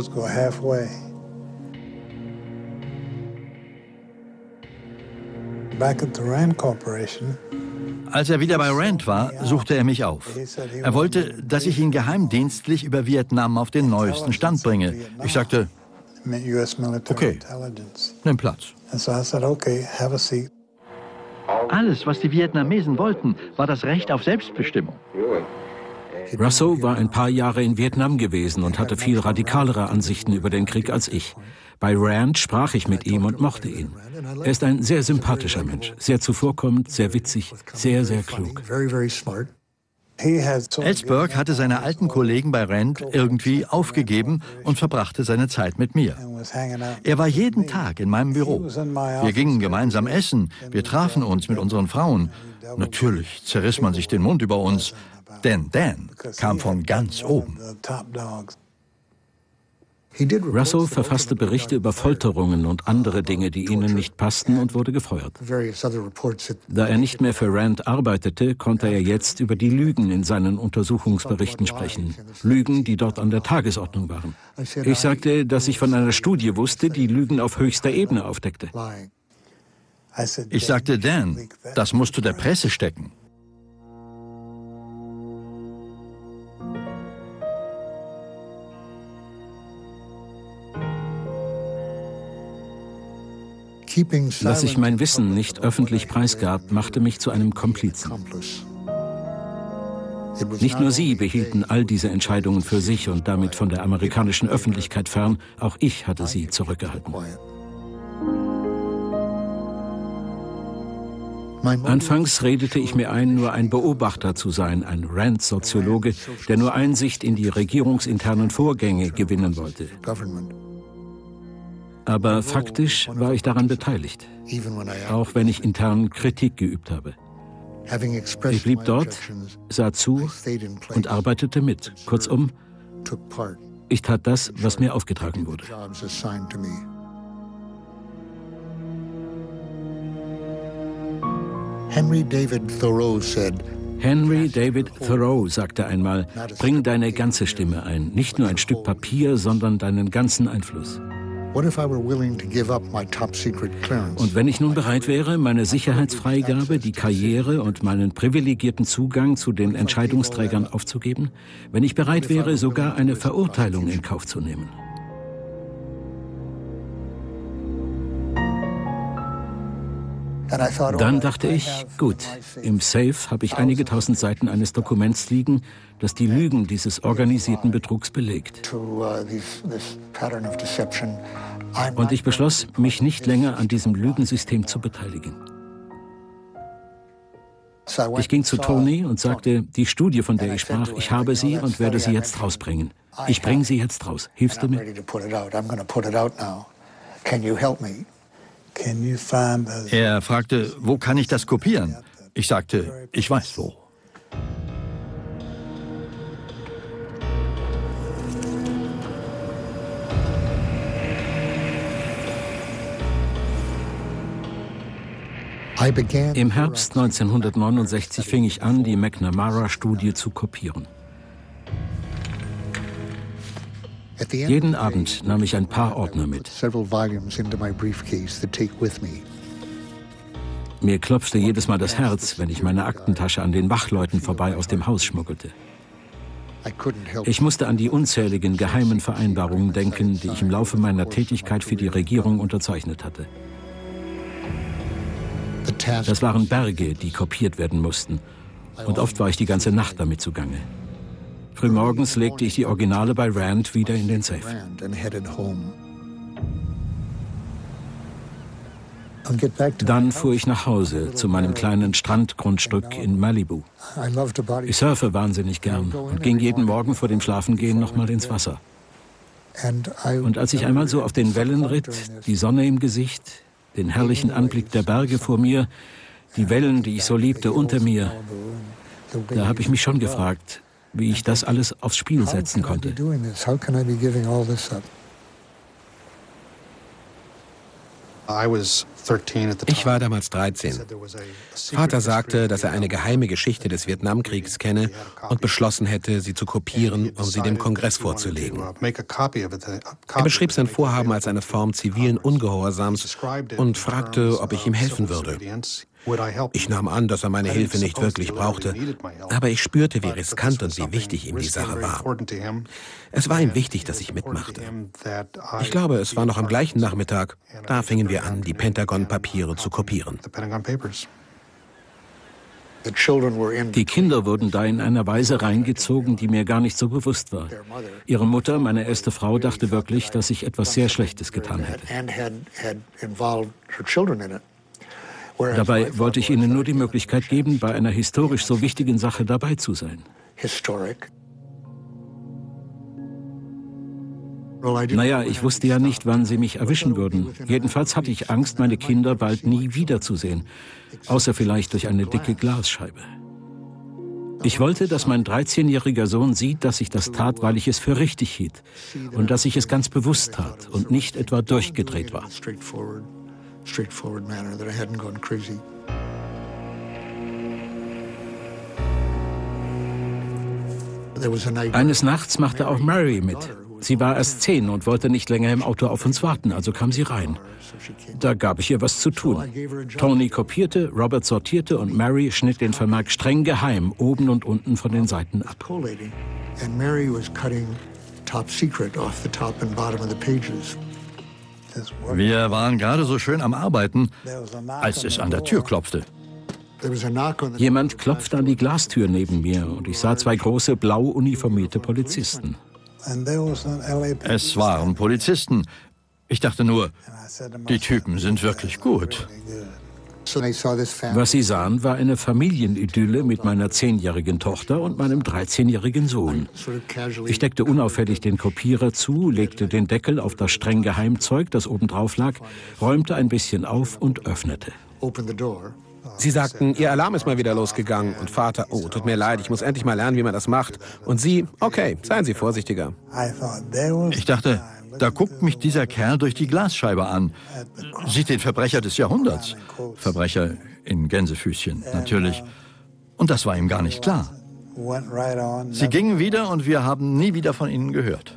Als er wieder bei Rand war, suchte er mich auf. Er wollte, dass ich ihn geheimdienstlich über Vietnam auf den neuesten Stand bringe. Ich sagte, okay, nimm Platz. Alles, was die Vietnamesen wollten, war das Recht auf Selbstbestimmung. Russo war ein paar Jahre in Vietnam gewesen und hatte viel radikalere Ansichten über den Krieg als ich. Bei Rand sprach ich mit ihm und mochte ihn. Er ist ein sehr sympathischer Mensch, sehr zuvorkommend, sehr witzig, sehr, sehr klug. Ellsberg hatte seine alten Kollegen bei Rand irgendwie aufgegeben und verbrachte seine Zeit mit mir. Er war jeden Tag in meinem Büro. Wir gingen gemeinsam essen, wir trafen uns mit unseren Frauen. Natürlich zerriss man sich den Mund über uns, denn Dan kam von ganz oben. Russell verfasste Berichte über Folterungen und andere Dinge, die ihnen nicht passten, und wurde gefeuert. Da er nicht mehr für Rand arbeitete, konnte er jetzt über die Lügen in seinen Untersuchungsberichten sprechen. Lügen, die dort an der Tagesordnung waren. Ich sagte, dass ich von einer Studie wusste, die Lügen auf höchster Ebene aufdeckte. Ich sagte, Dan, das musst du der Presse stecken. Dass ich mein Wissen nicht öffentlich preisgab, machte mich zu einem Komplizen. Nicht nur sie behielten all diese Entscheidungen für sich und damit von der amerikanischen Öffentlichkeit fern, auch ich hatte sie zurückgehalten. Anfangs redete ich mir ein, nur ein Beobachter zu sein, ein Rand-Soziologe, der nur Einsicht in die regierungsinternen Vorgänge gewinnen wollte. Aber faktisch war ich daran beteiligt, auch wenn ich intern Kritik geübt habe. Ich blieb dort, sah zu und arbeitete mit. Kurzum, ich tat das, was mir aufgetragen wurde. Henry David Thoreau said, Henry David Thoreau sagte einmal, bring deine ganze Stimme ein, nicht nur ein Stück Papier, sondern deinen ganzen Einfluss. Und wenn ich nun bereit wäre, meine Sicherheitsfreigabe, die Karriere und meinen privilegierten Zugang zu den Entscheidungsträgern aufzugeben, wenn ich bereit wäre, sogar eine Verurteilung in Kauf zu nehmen. Dann dachte ich, gut, im Safe habe ich einige tausend Seiten eines Dokuments liegen, das die Lügen dieses organisierten Betrugs belegt. Und ich beschloss, mich nicht länger an diesem Lügensystem zu beteiligen. Ich ging zu Tony und sagte, die Studie, von der ich sprach, ich habe sie und werde sie jetzt rausbringen. Ich bringe sie jetzt raus. Hilfst du mir? Er fragte, wo kann ich das kopieren? Ich sagte, ich weiß wo. Im Herbst neunzehnhundertneunundsechzig fing ich an, die McNamara-Studie zu kopieren. Jeden Abend nahm ich ein paar Ordner mit. Mir klopfte jedes Mal das Herz, wenn ich meine Aktentasche an den Wachleuten vorbei aus dem Haus schmuggelte. Ich musste an die unzähligen geheimen Vereinbarungen denken, die ich im Laufe meiner Tätigkeit für die Regierung unterzeichnet hatte. Das waren Berge, die kopiert werden mussten. Und oft war ich die ganze Nacht damit zugange. Frühmorgens legte ich die Originale bei Rand wieder in den Safe. Dann fuhr ich nach Hause zu meinem kleinen Strandgrundstück in Malibu. Ich surfe wahnsinnig gern und ging jeden Morgen vor dem Schlafengehen nochmal ins Wasser. Und als ich einmal so auf den Wellen ritt, die Sonne im Gesicht, den herrlichen Anblick der Berge vor mir, die Wellen, die ich so liebte, unter mir, da habe ich mich schon gefragt, wie ich das alles aufs Spiel setzen konnte. Ich war damals dreizehn. Vater sagte, dass er eine geheime Geschichte des Vietnamkriegs kenne und beschlossen hätte, sie zu kopieren, um sie dem Kongress vorzulegen. Er beschrieb sein Vorhaben als eine Form zivilen Ungehorsams und fragte, ob ich ihm helfen würde. Ich nahm an, dass er meine Hilfe nicht wirklich brauchte, aber ich spürte, wie riskant und wie wichtig ihm die Sache war. Es war ihm wichtig, dass ich mitmachte. Ich glaube, es war noch am gleichen Nachmittag, da fingen wir an, die Pentagon-Papiere zu kopieren. Die Kinder wurden da in einer Weise reingezogen, die mir gar nicht so bewusst war. Ihre Mutter, meine erste Frau, dachte wirklich, dass ich etwas sehr Schlechtes getan hätte. Dabei wollte ich ihnen nur die Möglichkeit geben, bei einer historisch so wichtigen Sache dabei zu sein. Naja, ich wusste ja nicht, wann sie mich erwischen würden. Jedenfalls hatte ich Angst, meine Kinder bald nie wiederzusehen, außer vielleicht durch eine dicke Glasscheibe. Ich wollte, dass mein dreizehnjähriger Sohn sieht, dass ich das tat, weil ich es für richtig hielt und dass ich es ganz bewusst tat und nicht etwa durchgedreht war. Eines Nachts machte auch Mary mit. Sie war erst zehn und wollte nicht länger im Auto auf uns warten, also kam sie rein. Da gab ich ihr was zu tun. Tony kopierte, Robert sortierte und Mary schnitt den Vermerk streng geheim oben und unten von den Seiten ab. Wir waren gerade so schön am Arbeiten, als es an der Tür klopfte. Jemand klopfte an die Glastür neben mir und ich sah zwei große blau uniformierte Polizisten. Es waren Polizisten. Ich dachte nur, die Typen sind wirklich gut. Was sie sahen, war eine Familienidylle mit meiner zehnjährigen Tochter und meinem dreizehnjährigen Sohn. Ich deckte unauffällig den Kopierer zu, legte den Deckel auf das streng Geheimzeug, das obendrauf lag, räumte ein bisschen auf und öffnete. Sie sagten, Ihr Alarm ist mal wieder losgegangen. Und Vater, oh, tut mir leid, ich muss endlich mal lernen, wie man das macht. Und Sie, okay, seien Sie vorsichtiger. Ich dachte, da guckt mich dieser Kerl durch die Glasscheibe an. Sieht den Verbrecher des Jahrhunderts. Verbrecher in Gänsefüßchen, natürlich. Und das war ihm gar nicht klar. Sie gingen wieder und wir haben nie wieder von ihnen gehört.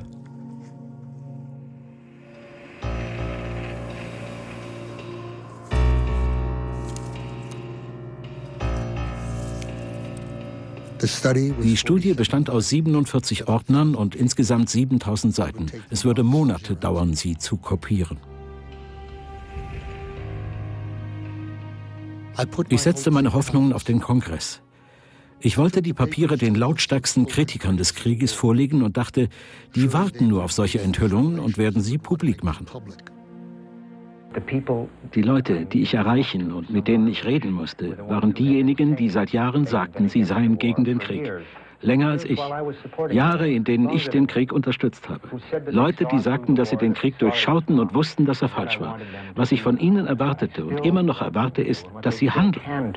Die Studie bestand aus siebenundvierzig Ordnern und insgesamt siebentausend Seiten. Es würde Monate dauern, sie zu kopieren. Ich setzte meine Hoffnungen auf den Kongress. Ich wollte die Papiere den lautstarksten Kritikern des Krieges vorlegen und dachte, die warten nur auf solche Enthüllungen und werden sie publik machen. Die Leute, die ich erreichen und mit denen ich reden musste, waren diejenigen, die seit Jahren sagten, sie seien gegen den Krieg. Länger als ich. Jahre, in denen ich den Krieg unterstützt habe. Leute, die sagten, dass sie den Krieg durchschauten und wussten, dass er falsch war. Was ich von ihnen erwartete und immer noch erwarte, ist, dass sie handeln.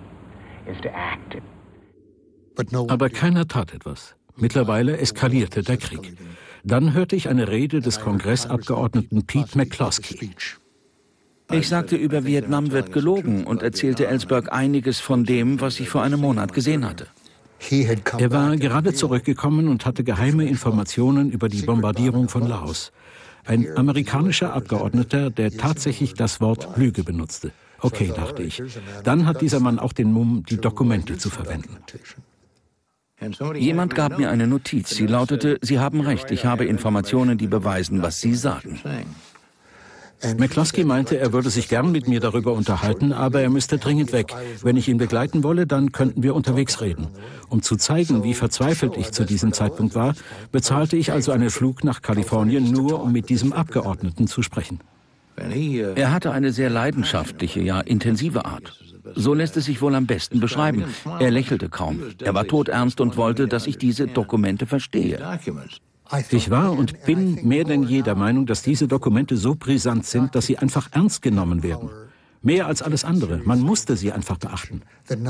Aber keiner tat etwas. Mittlerweile eskalierte der Krieg. Dann hörte ich eine Rede des Kongressabgeordneten Pete McCloskey. Ich sagte, über Vietnam wird gelogen und erzählte Ellsberg einiges von dem, was ich vor einem Monat gesehen hatte. Er war gerade zurückgekommen und hatte geheime Informationen über die Bombardierung von Laos. Ein amerikanischer Abgeordneter, der tatsächlich das Wort Lüge benutzte. Okay, dachte ich. Dann hat dieser Mann auch den Mumm, die Dokumente zu verwenden. Jemand gab mir eine Notiz. Sie lautete, Sie haben recht, ich habe Informationen, die beweisen, was Sie sagen. McCloskey meinte, er würde sich gern mit mir darüber unterhalten, aber er müsste dringend weg. Wenn ich ihn begleiten wolle, dann könnten wir unterwegs reden. Um zu zeigen, wie verzweifelt ich zu diesem Zeitpunkt war, bezahlte ich also einen Flug nach Kalifornien, nur um mit diesem Abgeordneten zu sprechen. Er hatte eine sehr leidenschaftliche, ja intensive Art. So lässt es sich wohl am besten beschreiben. Er lächelte kaum. Er war todernst und wollte, dass ich diese Dokumente verstehe. Ich war und bin mehr denn je der Meinung, dass diese Dokumente so brisant sind, dass sie einfach ernst genommen werden. Mehr als alles andere. Man musste sie einfach beachten.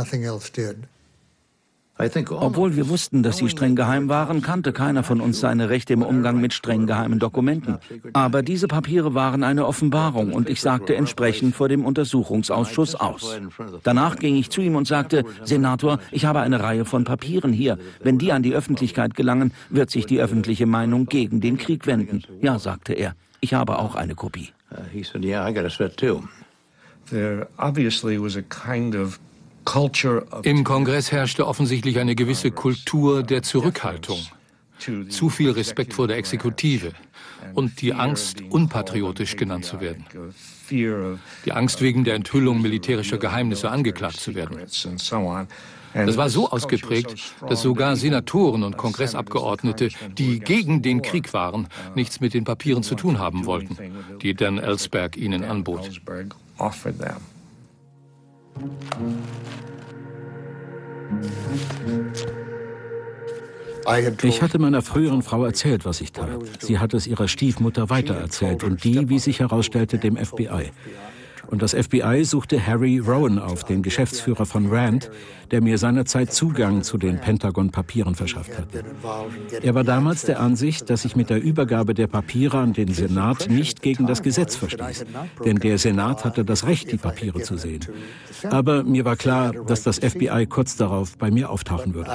Obwohl wir wussten, dass sie streng geheim waren, kannte keiner von uns seine Rechte im Umgang mit streng geheimen Dokumenten. Aber diese Papiere waren eine Offenbarung und ich sagte entsprechend vor dem Untersuchungsausschuss aus. Danach ging ich zu ihm und sagte, Senator, ich habe eine Reihe von Papieren hier. Wenn die an die Öffentlichkeit gelangen, wird sich die öffentliche Meinung gegen den Krieg wenden. Ja, sagte er, ich habe auch eine Kopie. There obviously was a kind of Im Kongress herrschte offensichtlich eine gewisse Kultur der Zurückhaltung, zu viel Respekt vor der Exekutive und die Angst, unpatriotisch genannt zu werden. Die Angst, wegen der Enthüllung militärischer Geheimnisse angeklagt zu werden. Das war so ausgeprägt, dass sogar Senatoren und Kongressabgeordnete, die gegen den Krieg waren, nichts mit den Papieren zu tun haben wollten, die Dan Ellsberg ihnen anbot. Ich hatte meiner früheren Frau erzählt, was ich tat. Sie hat es ihrer Stiefmutter weitererzählt und die, wie sich herausstellte, dem F B I. Und das F B I suchte Harry Rowan auf, den Geschäftsführer von Rand, der mir seinerzeit Zugang zu den Pentagon-Papieren verschafft hatte. Er war damals der Ansicht, dass ich mit der Übergabe der Papiere an den Senat nicht gegen das Gesetz verstieß. Denn der Senat hatte das Recht, die Papiere zu sehen. Aber mir war klar, dass das F B I kurz darauf bei mir auftauchen würde.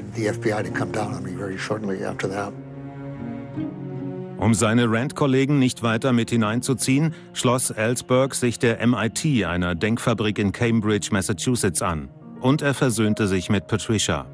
Um seine Rand-Kollegen nicht weiter mit hineinzuziehen, schloss Ellsberg sich der M I T, einer Denkfabrik in Cambridge, Massachusetts, an. Und er versöhnte sich mit Patricia.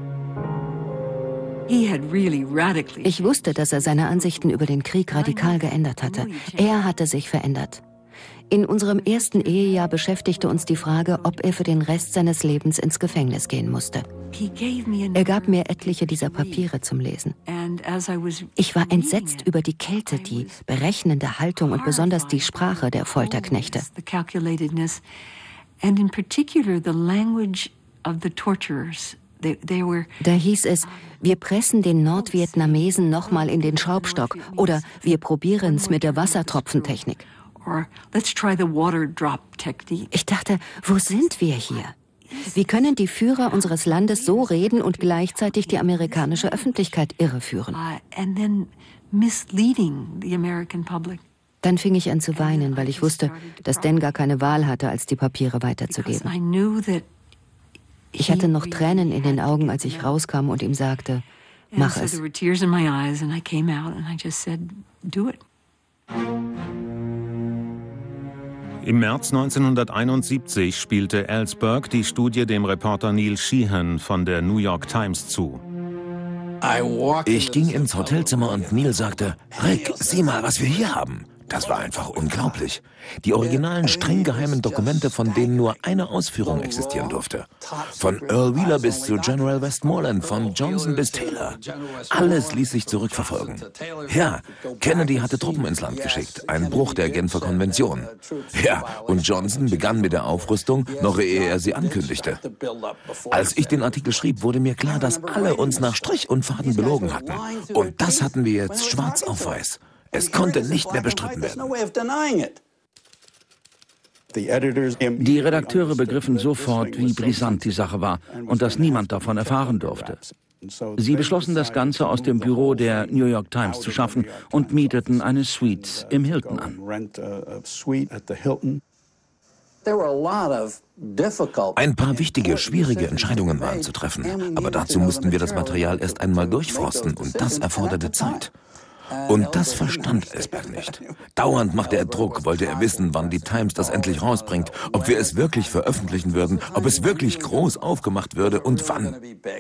Ich wusste, dass er seine Ansichten über den Krieg radikal geändert hatte. Er hatte sich verändert. In unserem ersten Ehejahr beschäftigte uns die Frage, ob er für den Rest seines Lebens ins Gefängnis gehen musste. Er gab mir etliche dieser Papiere zum Lesen. Ich war entsetzt über die Kälte, die berechnende Haltung und besonders die Sprache der Folterknechte. Da hieß es, wir pressen den Nordvietnamesen nochmal in den Schraubstock oder wir probieren's mit der Wassertropfentechnik. Ich dachte, wo sind wir hier? Wie können die Führer unseres Landes so reden und gleichzeitig die amerikanische Öffentlichkeit irreführen? Dann fing ich an zu weinen, weil ich wusste, dass Dan gar keine Wahl hatte, als die Papiere weiterzugeben. Ich hatte noch Tränen in den Augen, als ich rauskam und ihm sagte, mach es. Im März neunzehnhunderteinundsiebzig spielte Ellsberg die Studie dem Reporter Neil Sheehan von der New York Times zu. Ich ging ins Hotelzimmer und Neil sagte, Rick, sieh mal, was wir hier haben. Das war einfach unglaublich. Die originalen streng geheimen Dokumente, von denen nur eine Ausführung existieren durfte. Von Earl Wheeler bis zu General Westmoreland, von Johnson bis Taylor. Alles ließ sich zurückverfolgen. Ja, Kennedy hatte Truppen ins Land geschickt, ein Bruch der Genfer Konvention. Ja, und Johnson begann mit der Aufrüstung, noch ehe er sie ankündigte. Als ich den Artikel schrieb, wurde mir klar, dass alle uns nach Strich und Faden belogen hatten. Und das hatten wir jetzt schwarz auf weiß. Es konnte nicht mehr bestritten werden. Die Redakteure begriffen sofort, wie brisant die Sache war und dass niemand davon erfahren durfte. Sie beschlossen, das Ganze aus dem Büro der New York Times zu schaffen und mieteten eine Suite im Hilton an. Ein paar wichtige, schwierige Entscheidungen waren zu treffen. Aber dazu mussten wir das Material erst einmal durchforsten und das erforderte Zeit. Und das verstand Ellsberg nicht. Dauernd machte er Druck, wollte er wissen, wann die Times das endlich rausbringt, ob wir es wirklich veröffentlichen würden, ob es wirklich groß aufgemacht würde und wann.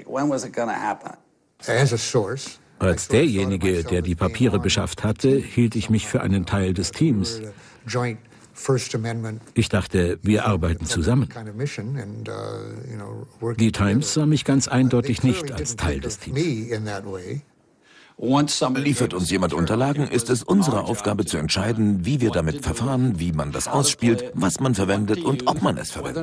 Als derjenige, der die Papiere beschafft hatte, hielt ich mich für einen Teil des Teams. Ich dachte, wir arbeiten zusammen. Die Times sah mich ganz eindeutig nicht als Teil des Teams. Liefert uns jemand Unterlagen, ist es unsere Aufgabe zu entscheiden, wie wir damit verfahren, wie man das ausspielt, was man verwendet und ob man es verwendet.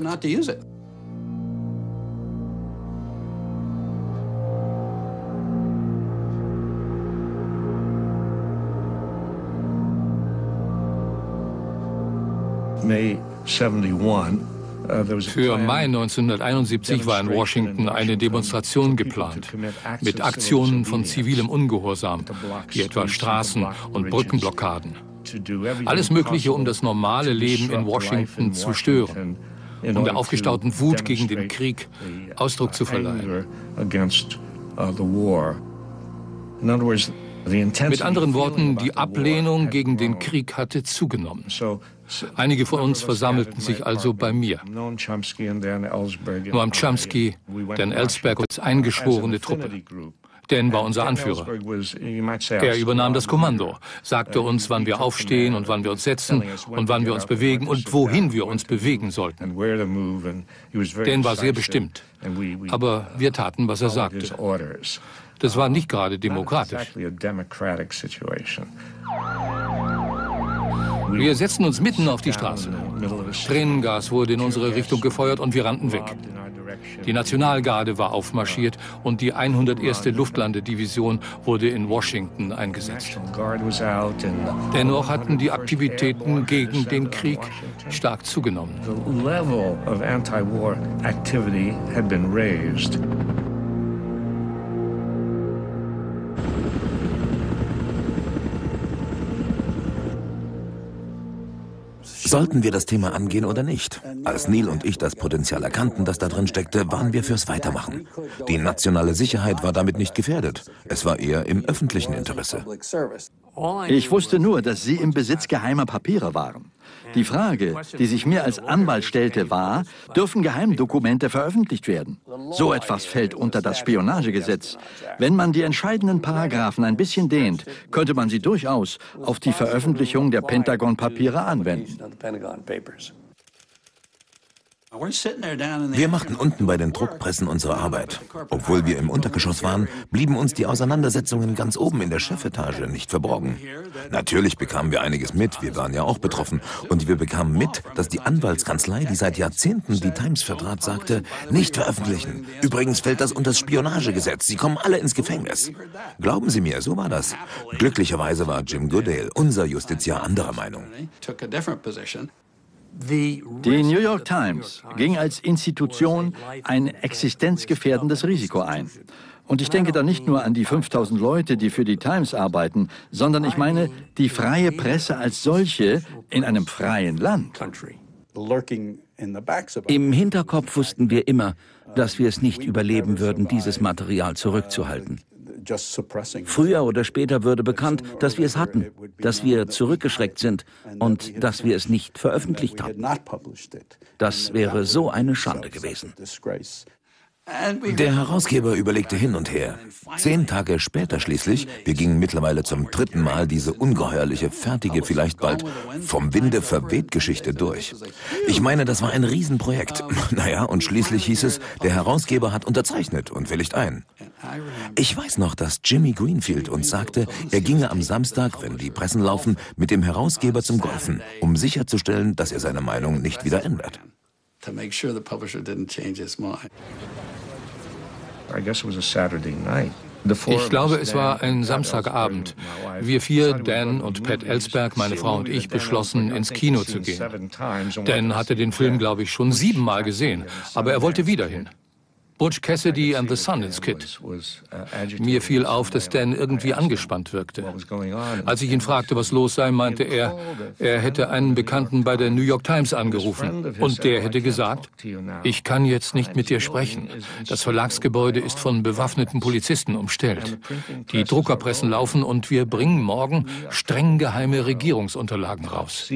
May seventy-one. Für Mai neunzehnhunderteinundsiebzig war in Washington eine Demonstration geplant, mit Aktionen von zivilem Ungehorsam, wie etwa Straßen- und Brückenblockaden. Alles Mögliche, um das normale Leben in Washington zu stören, um der aufgestauten Wut gegen den Krieg Ausdruck zu verleihen. Mit anderen Worten, die Ablehnung gegen den Krieg hatte zugenommen. Einige von uns versammelten sich also bei mir. Noam Chomsky, Dan Ellsberg als eingeschworene Truppe. Dan war unser Anführer. Er übernahm das Kommando, sagte uns, wann wir aufstehen und wann wir uns setzen und wann wir uns bewegen und wohin wir uns bewegen sollten. Dan war sehr bestimmt, aber wir taten, was er sagte. Das war nicht gerade demokratisch. Wir setzten uns mitten auf die Straße. Tränengas wurde in unsere Richtung gefeuert und wir rannten weg. Die Nationalgarde war aufmarschiert und die hunderterste Luftlandedivision wurde in Washington eingesetzt. Dennoch hatten die Aktivitäten gegen den Krieg stark zugenommen. Sollten wir das Thema angehen oder nicht? Als Neil und ich das Potenzial erkannten, das da drin steckte, waren wir fürs Weitermachen. Die nationale Sicherheit war damit nicht gefährdet. Es war eher im öffentlichen Interesse. Ich wusste nur, dass Sie im Besitz geheimer Papiere waren. Die Frage, die sich mir als Anwalt stellte, war, dürfen Geheimdokumente veröffentlicht werden? So etwas fällt unter das Spionagegesetz. Wenn man die entscheidenden Paragraphen ein bisschen dehnt, könnte man sie durchaus auf die Veröffentlichung der Pentagon-Papiere anwenden. Wir machten unten bei den Druckpressen unsere Arbeit. Obwohl wir im Untergeschoss waren, blieben uns die Auseinandersetzungen ganz oben in der Chefetage nicht verborgen. Natürlich bekamen wir einiges mit, wir waren ja auch betroffen. Und wir bekamen mit, dass die Anwaltskanzlei, die seit Jahrzehnten die Times vertrat, sagte, nicht veröffentlichen. Übrigens fällt das unter das Spionagegesetz, sie kommen alle ins Gefängnis. Glauben Sie mir, so war das. Glücklicherweise war Jim Goodale, unser Justiziar, anderer Meinung. Die New York Times ging als Institution ein existenzgefährdendes Risiko ein. Und ich denke da nicht nur an die fünftausend Leute, die für die Times arbeiten, sondern ich meine die freie Presse als solche in einem freien Land. Im Hinterkopf wussten wir immer, dass wir es nicht überleben würden, dieses Material zurückzuhalten. Früher oder später würde bekannt, dass wir es hatten, dass wir zurückgeschreckt sind und dass wir es nicht veröffentlicht hatten. Das wäre so eine Schande gewesen. Der Herausgeber überlegte hin und her. Zehn Tage später schließlich, wir gingen mittlerweile zum dritten Mal diese ungeheuerliche, fertige, vielleicht bald vom Winde verweht Geschichte durch. Ich meine, das war ein Riesenprojekt. Naja, und schließlich hieß es, der Herausgeber hat unterzeichnet und willigt ein. Ich weiß noch, dass Jimmy Greenfield uns sagte, er ginge am Samstag, wenn die Pressen laufen, mit dem Herausgeber zum Golfen, um sicherzustellen, dass er seine Meinung nicht wieder ändert. Ich glaube, es war ein Samstagabend. Wir vier, Dan und Pat Ellsberg, meine Frau und ich, beschlossen, ins Kino zu gehen. Dan hatte den Film, glaube ich, schon siebenmal gesehen, aber er wollte wieder hin. Butch Cassidy and the Sundance Kid. Mir fiel auf, dass Dan irgendwie angespannt wirkte. Als ich ihn fragte, was los sei, meinte er, er hätte einen Bekannten bei der New York Times angerufen. Und der hätte gesagt, ich kann jetzt nicht mit dir sprechen. Das Verlagsgebäude ist von bewaffneten Polizisten umstellt. Die Druckerpressen laufen und wir bringen morgen streng geheime Regierungsunterlagen raus.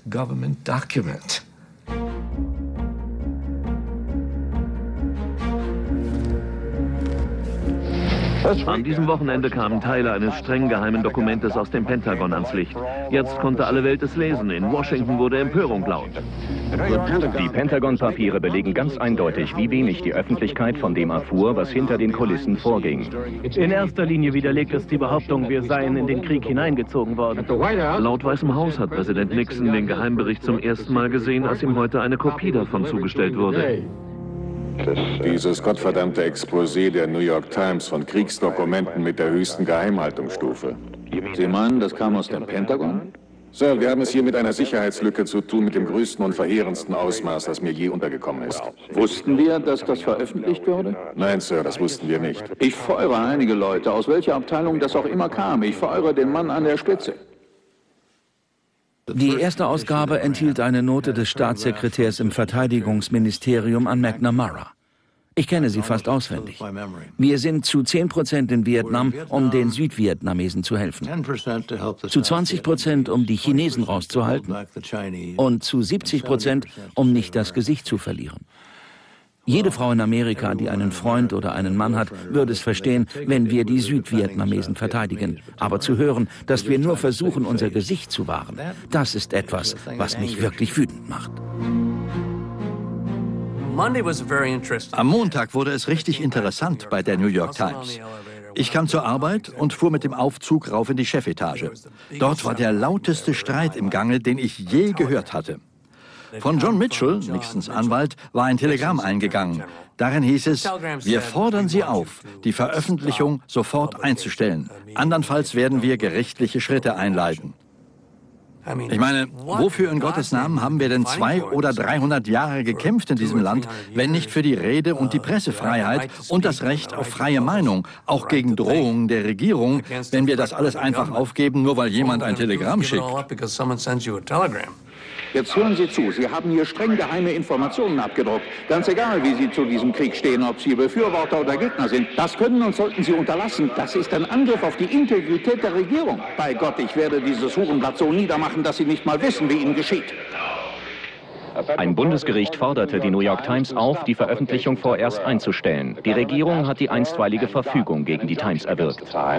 An diesem Wochenende kamen Teile eines streng geheimen Dokumentes aus dem Pentagon ans Licht. Jetzt konnte alle Welt es lesen. In Washington wurde Empörung laut. Die Pentagon-Papiere belegen ganz eindeutig, wie wenig die Öffentlichkeit von dem erfuhr, was hinter den Kulissen vorging. In erster Linie widerlegt es die Behauptung, wir seien in den Krieg hineingezogen worden. Laut Weißem Haus hat Präsident Nixon den Geheimbericht zum ersten Mal gesehen, als ihm heute eine Kopie davon zugestellt wurde. Dieses gottverdammte Exposé der New York Times von Kriegsdokumenten mit der höchsten Geheimhaltungsstufe. Sie meinen, das kam aus dem Pentagon? Sir, wir haben es hier mit einer Sicherheitslücke zu tun mit dem größten und verheerendsten Ausmaß, das mir je untergekommen ist. Wussten wir, dass das veröffentlicht wurde? Nein, Sir, das wussten wir nicht. Ich feuere einige Leute, aus welcher Abteilung das auch immer kam. Ich feuere den Mann an der Spitze. Die erste Ausgabe enthielt eine Note des Staatssekretärs im Verteidigungsministerium an McNamara. Ich kenne sie fast auswendig. Wir sind zu zehn Prozent in Vietnam, um den Südvietnamesen zu helfen. Zu zwanzig Prozent, um die Chinesen rauszuhalten. Und zu siebzig Prozent, um nicht das Gesicht zu verlieren. Jede Frau in Amerika, die einen Freund oder einen Mann hat, würde es verstehen, wenn wir die Südvietnamesen verteidigen. Aber zu hören, dass wir nur versuchen, unser Gesicht zu wahren, das ist etwas, was mich wirklich wütend macht. Am Montag wurde es richtig interessant bei der New York Times. Ich kam zur Arbeit und fuhr mit dem Aufzug rauf in die Chefetage. Dort war der lauteste Streit im Gange, den ich je gehört hatte. Von John Mitchell, Nixons Anwalt, war ein Telegramm eingegangen. Darin hieß es, wir fordern Sie auf, die Veröffentlichung sofort einzustellen. Andernfalls werden wir gerichtliche Schritte einleiten. Ich meine, wofür in Gottes Namen haben wir denn zwei oder dreihundert Jahre gekämpft in diesem Land, wenn nicht für die Rede- und die Pressefreiheit und das Recht auf freie Meinung, auch gegen Drohungen der Regierung, wenn wir das alles einfach aufgeben, nur weil jemand ein Telegramm schickt? Jetzt hören Sie zu, Sie haben hier streng geheime Informationen abgedruckt. Ganz egal, wie Sie zu diesem Krieg stehen, ob Sie Befürworter oder Gegner sind. Das können und sollten Sie unterlassen. Das ist ein Angriff auf die Integrität der Regierung. Bei Gott, ich werde dieses Hurenblatt so niedermachen, dass Sie nicht mal wissen, wie Ihnen geschieht. Ein Bundesgericht forderte die New York Times auf, die Veröffentlichung vorerst einzustellen. Die Regierung hat die einstweilige Verfügung gegen die Times erwirkt.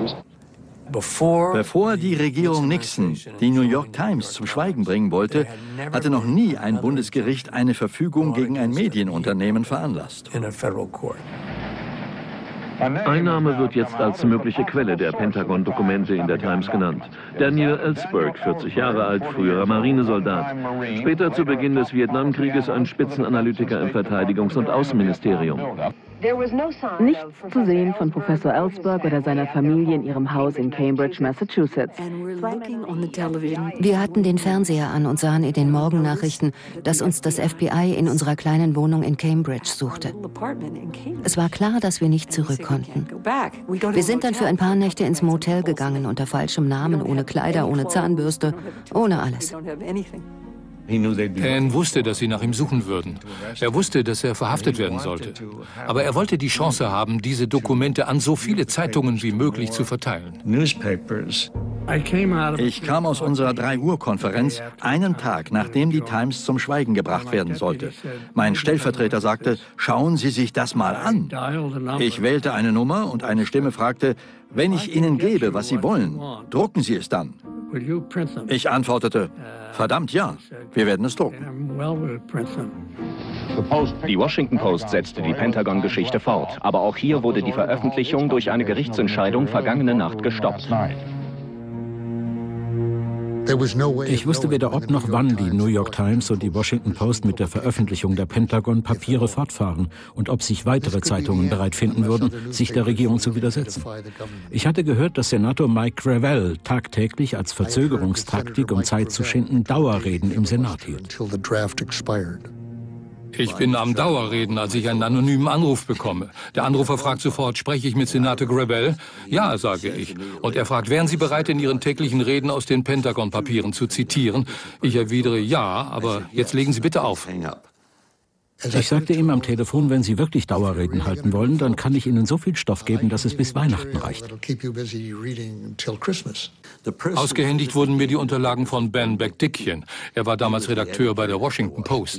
Bevor die Regierung Nixon die New York Times zum Schweigen bringen wollte, hatte noch nie ein Bundesgericht eine Verfügung gegen ein Medienunternehmen veranlasst. Ein Name wird jetzt als mögliche Quelle der Pentagon-Dokumente in der Times genannt. Daniel Ellsberg, vierzig Jahre alt, früherer Marinesoldat. Später zu Beginn des Vietnamkrieges ein Spitzenanalytiker im Verteidigungs- und Außenministerium. Nichts zu sehen von Professor Ellsberg oder seiner Familie in ihrem Haus in Cambridge, Massachusetts. Wir hatten den Fernseher an und sahen in den Morgennachrichten, dass uns das F B I in unserer kleinen Wohnung in Cambridge suchte. Es war klar, dass wir nicht zurück konnten. Wir sind dann für ein paar Nächte ins Motel gegangen, unter falschem Namen, ohne Kleider, ohne Zahnbürste, ohne alles. Penn wusste, dass sie nach ihm suchen würden. Er wusste, dass er verhaftet werden sollte. Aber er wollte die Chance haben, diese Dokumente an so viele Zeitungen wie möglich zu verteilen. Ich kam aus unserer drei Uhr Konferenz einen Tag, nachdem die Times zum Schweigen gebracht werden sollte. Mein Stellvertreter sagte, schauen Sie sich das mal an. Ich wählte eine Nummer und eine Stimme fragte, wenn ich Ihnen gebe, was Sie wollen, drucken Sie es dann. Ich antwortete, verdammt ja, wir werden es drucken. Die Washington Post setzte die Pentagon-Geschichte fort, aber auch hier wurde die Veröffentlichung durch eine Gerichtsentscheidung vergangene Nacht gestoppt. Ich wusste weder ob noch wann die New York Times und die Washington Post mit der Veröffentlichung der Pentagon-Papiere fortfahren und ob sich weitere Zeitungen bereit finden würden, sich der Regierung zu widersetzen. Ich hatte gehört, dass Senator Mike Gravel tagtäglich als Verzögerungstaktik, um Zeit zu schinden, Dauerreden im Senat hielt. Ich bin am Dauerreden, als ich einen anonymen Anruf bekomme. Der Anrufer fragt sofort, spreche ich mit Senator Gravel? Ja, sage ich. Und er fragt, wären Sie bereit, in Ihren täglichen Reden aus den Pentagon-Papieren zu zitieren? Ich erwidere, ja, aber jetzt legen Sie bitte auf. Ich sagte ihm am Telefon, wenn Sie wirklich Dauerreden halten wollen, dann kann ich Ihnen so viel Stoff geben, dass es bis Weihnachten reicht. Ausgehändigt wurden mir die Unterlagen von Ben Beck-Dickchen. Er war damals Redakteur bei der Washington Post.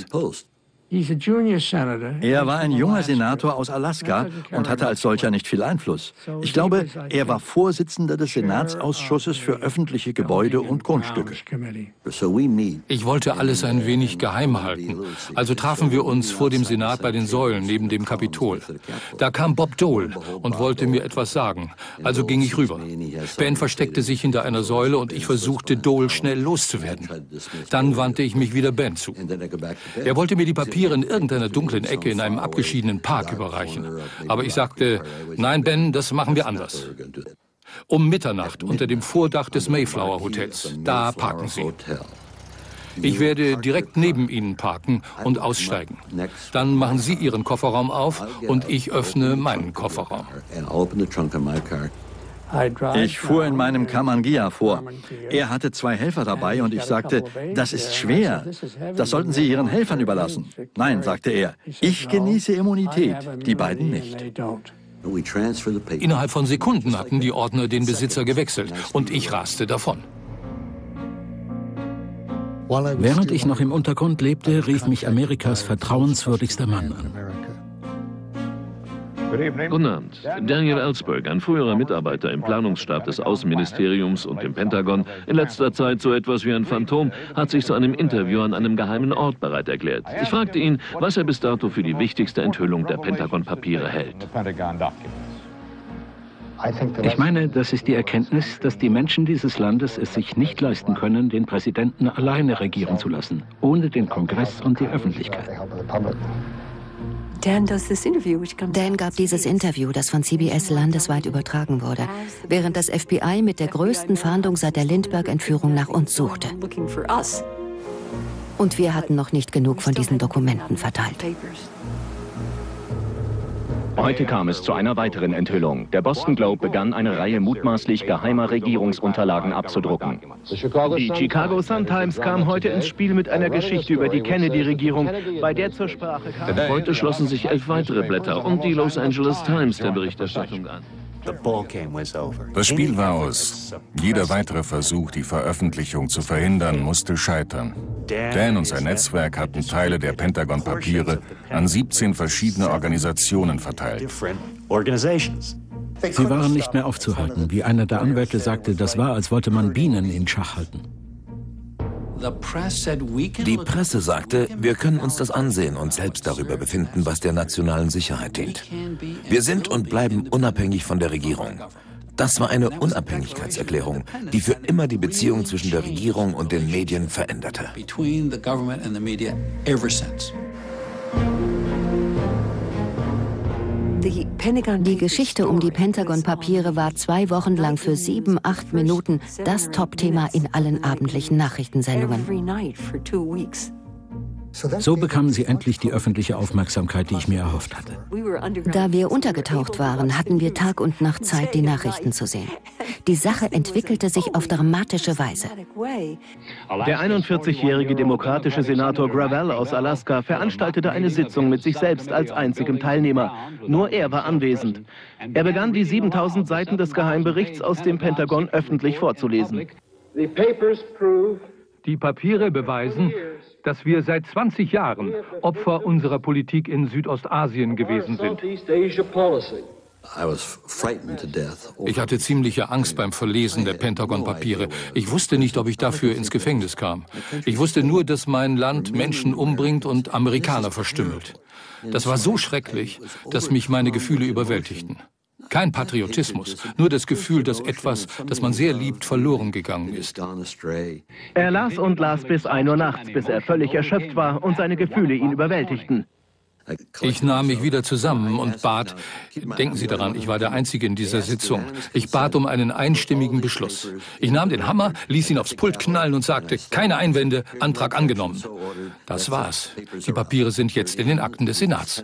Er war ein junger Senator aus Alaska und hatte als solcher nicht viel Einfluss. Ich glaube, er war Vorsitzender des Senatsausschusses für öffentliche Gebäude und Grundstücke. Ich wollte alles ein wenig geheim halten. Also trafen wir uns vor dem Senat bei den Säulen neben dem Kapitol. Da kam Bob Dole und wollte mir etwas sagen. Also ging ich rüber. Ben versteckte sich hinter einer Säule und ich versuchte, Dole schnell loszuwerden. Dann wandte ich mich wieder Ben zu. Er wollte mir die Papiere in irgendeiner dunklen Ecke in einem abgeschiedenen Park überreichen. Aber ich sagte, nein, Ben, das machen wir anders. Um Mitternacht unter dem Vordach des Mayflower Hotels. Da parken Sie. Ich werde direkt neben Ihnen parken und aussteigen. Dann machen Sie Ihren Kofferraum auf und ich öffne meinen Kofferraum. Ich fuhr in meinem Kamangia vor. Er hatte zwei Helfer dabei und ich sagte, das ist schwer. Das sollten Sie Ihren Helfern überlassen. Nein, sagte er, ich genieße Immunität, die beiden nicht. Innerhalb von Sekunden hatten die Ordner den Besitzer gewechselt und ich raste davon. Während ich noch im Untergrund lebte, rief mich Amerikas vertrauenswürdigster Mann an. Guten Abend. Daniel Ellsberg, ein früherer Mitarbeiter im Planungsstab des Außenministeriums und im Pentagon, in letzter Zeit so etwas wie ein Phantom, hat sich zu einem Interview an einem geheimen Ort bereit erklärt. Ich fragte ihn, was er bis dato für die wichtigste Enthüllung der Pentagon-Papiere hält. Ich meine, das ist die Erkenntnis, dass die Menschen dieses Landes es sich nicht leisten können, den Präsidenten alleine regieren zu lassen, ohne den Kongress und die Öffentlichkeit. Dan gab dieses Interview, das von C B S landesweit übertragen wurde, während das F B I mit der größten Fahndung seit der Lindbergh-Entführung nach uns suchte. Und wir hatten noch nicht genug von diesen Dokumenten verteilt. Heute kam es zu einer weiteren Enthüllung. Der Boston Globe begann eine Reihe mutmaßlich geheimer Regierungsunterlagen abzudrucken. Die Chicago Sun-Times kam heute ins Spiel mit einer Geschichte über die Kennedy-Regierung, bei der zur Sprache kam. Heute schlossen sich elf weitere Blätter und die Los Angeles Times der Berichterstattung an. Das Spiel war aus. Jeder weitere Versuch, die Veröffentlichung zu verhindern, musste scheitern. Dan und sein Netzwerk hatten Teile der Pentagon-Papiere an siebzehn verschiedene Organisationen verteilt. Sie waren nicht mehr aufzuhalten. Wie einer der Anwälte sagte, das war, als wollte man Bienen in Schach halten. Die Presse sagte, wir können uns das ansehen und selbst darüber befinden, was der nationalen Sicherheit dient. Wir sind und bleiben unabhängig von der Regierung. Das war eine Unabhängigkeitserklärung, die für immer die Beziehung zwischen der Regierung und den Medien veränderte. Die Geschichte um die Pentagon-Papiere war zwei Wochen lang für sieben, acht Minuten das Top-Thema in allen abendlichen Nachrichtensendungen. So bekamen sie endlich die öffentliche Aufmerksamkeit, die ich mir erhofft hatte. Da wir untergetaucht waren, hatten wir Tag und Nacht Zeit, die Nachrichten zu sehen. Die Sache entwickelte sich auf dramatische Weise. Der einundvierzigjährige demokratische Senator Gravel aus Alaska veranstaltete eine Sitzung mit sich selbst als einzigem Teilnehmer. Nur er war anwesend. Er begann, die siebentausend Seiten des Geheimberichts aus dem Pentagon öffentlich vorzulesen. Die Papiere beweisen, dass wir seit zwanzig Jahren Opfer unserer Politik in Südostasien gewesen sind. Ich hatte ziemliche Angst beim Verlesen der Pentagon-Papiere. Ich wusste nicht, ob ich dafür ins Gefängnis kam. Ich wusste nur, dass mein Land Menschen umbringt und Amerikaner verstümmelt. Das war so schrecklich, dass mich meine Gefühle überwältigten. Kein Patriotismus, nur das Gefühl, dass etwas, das man sehr liebt, verloren gegangen ist. Er las und las bis ein Uhr nachts, bis er völlig erschöpft war und seine Gefühle ihn überwältigten. Ich nahm mich wieder zusammen und bat, denken Sie daran, ich war der Einzige in dieser Sitzung, ich bat um einen einstimmigen Beschluss. Ich nahm den Hammer, ließ ihn aufs Pult knallen und sagte, keine Einwände, Antrag angenommen. Das war's. Die Papiere sind jetzt in den Akten des Senats.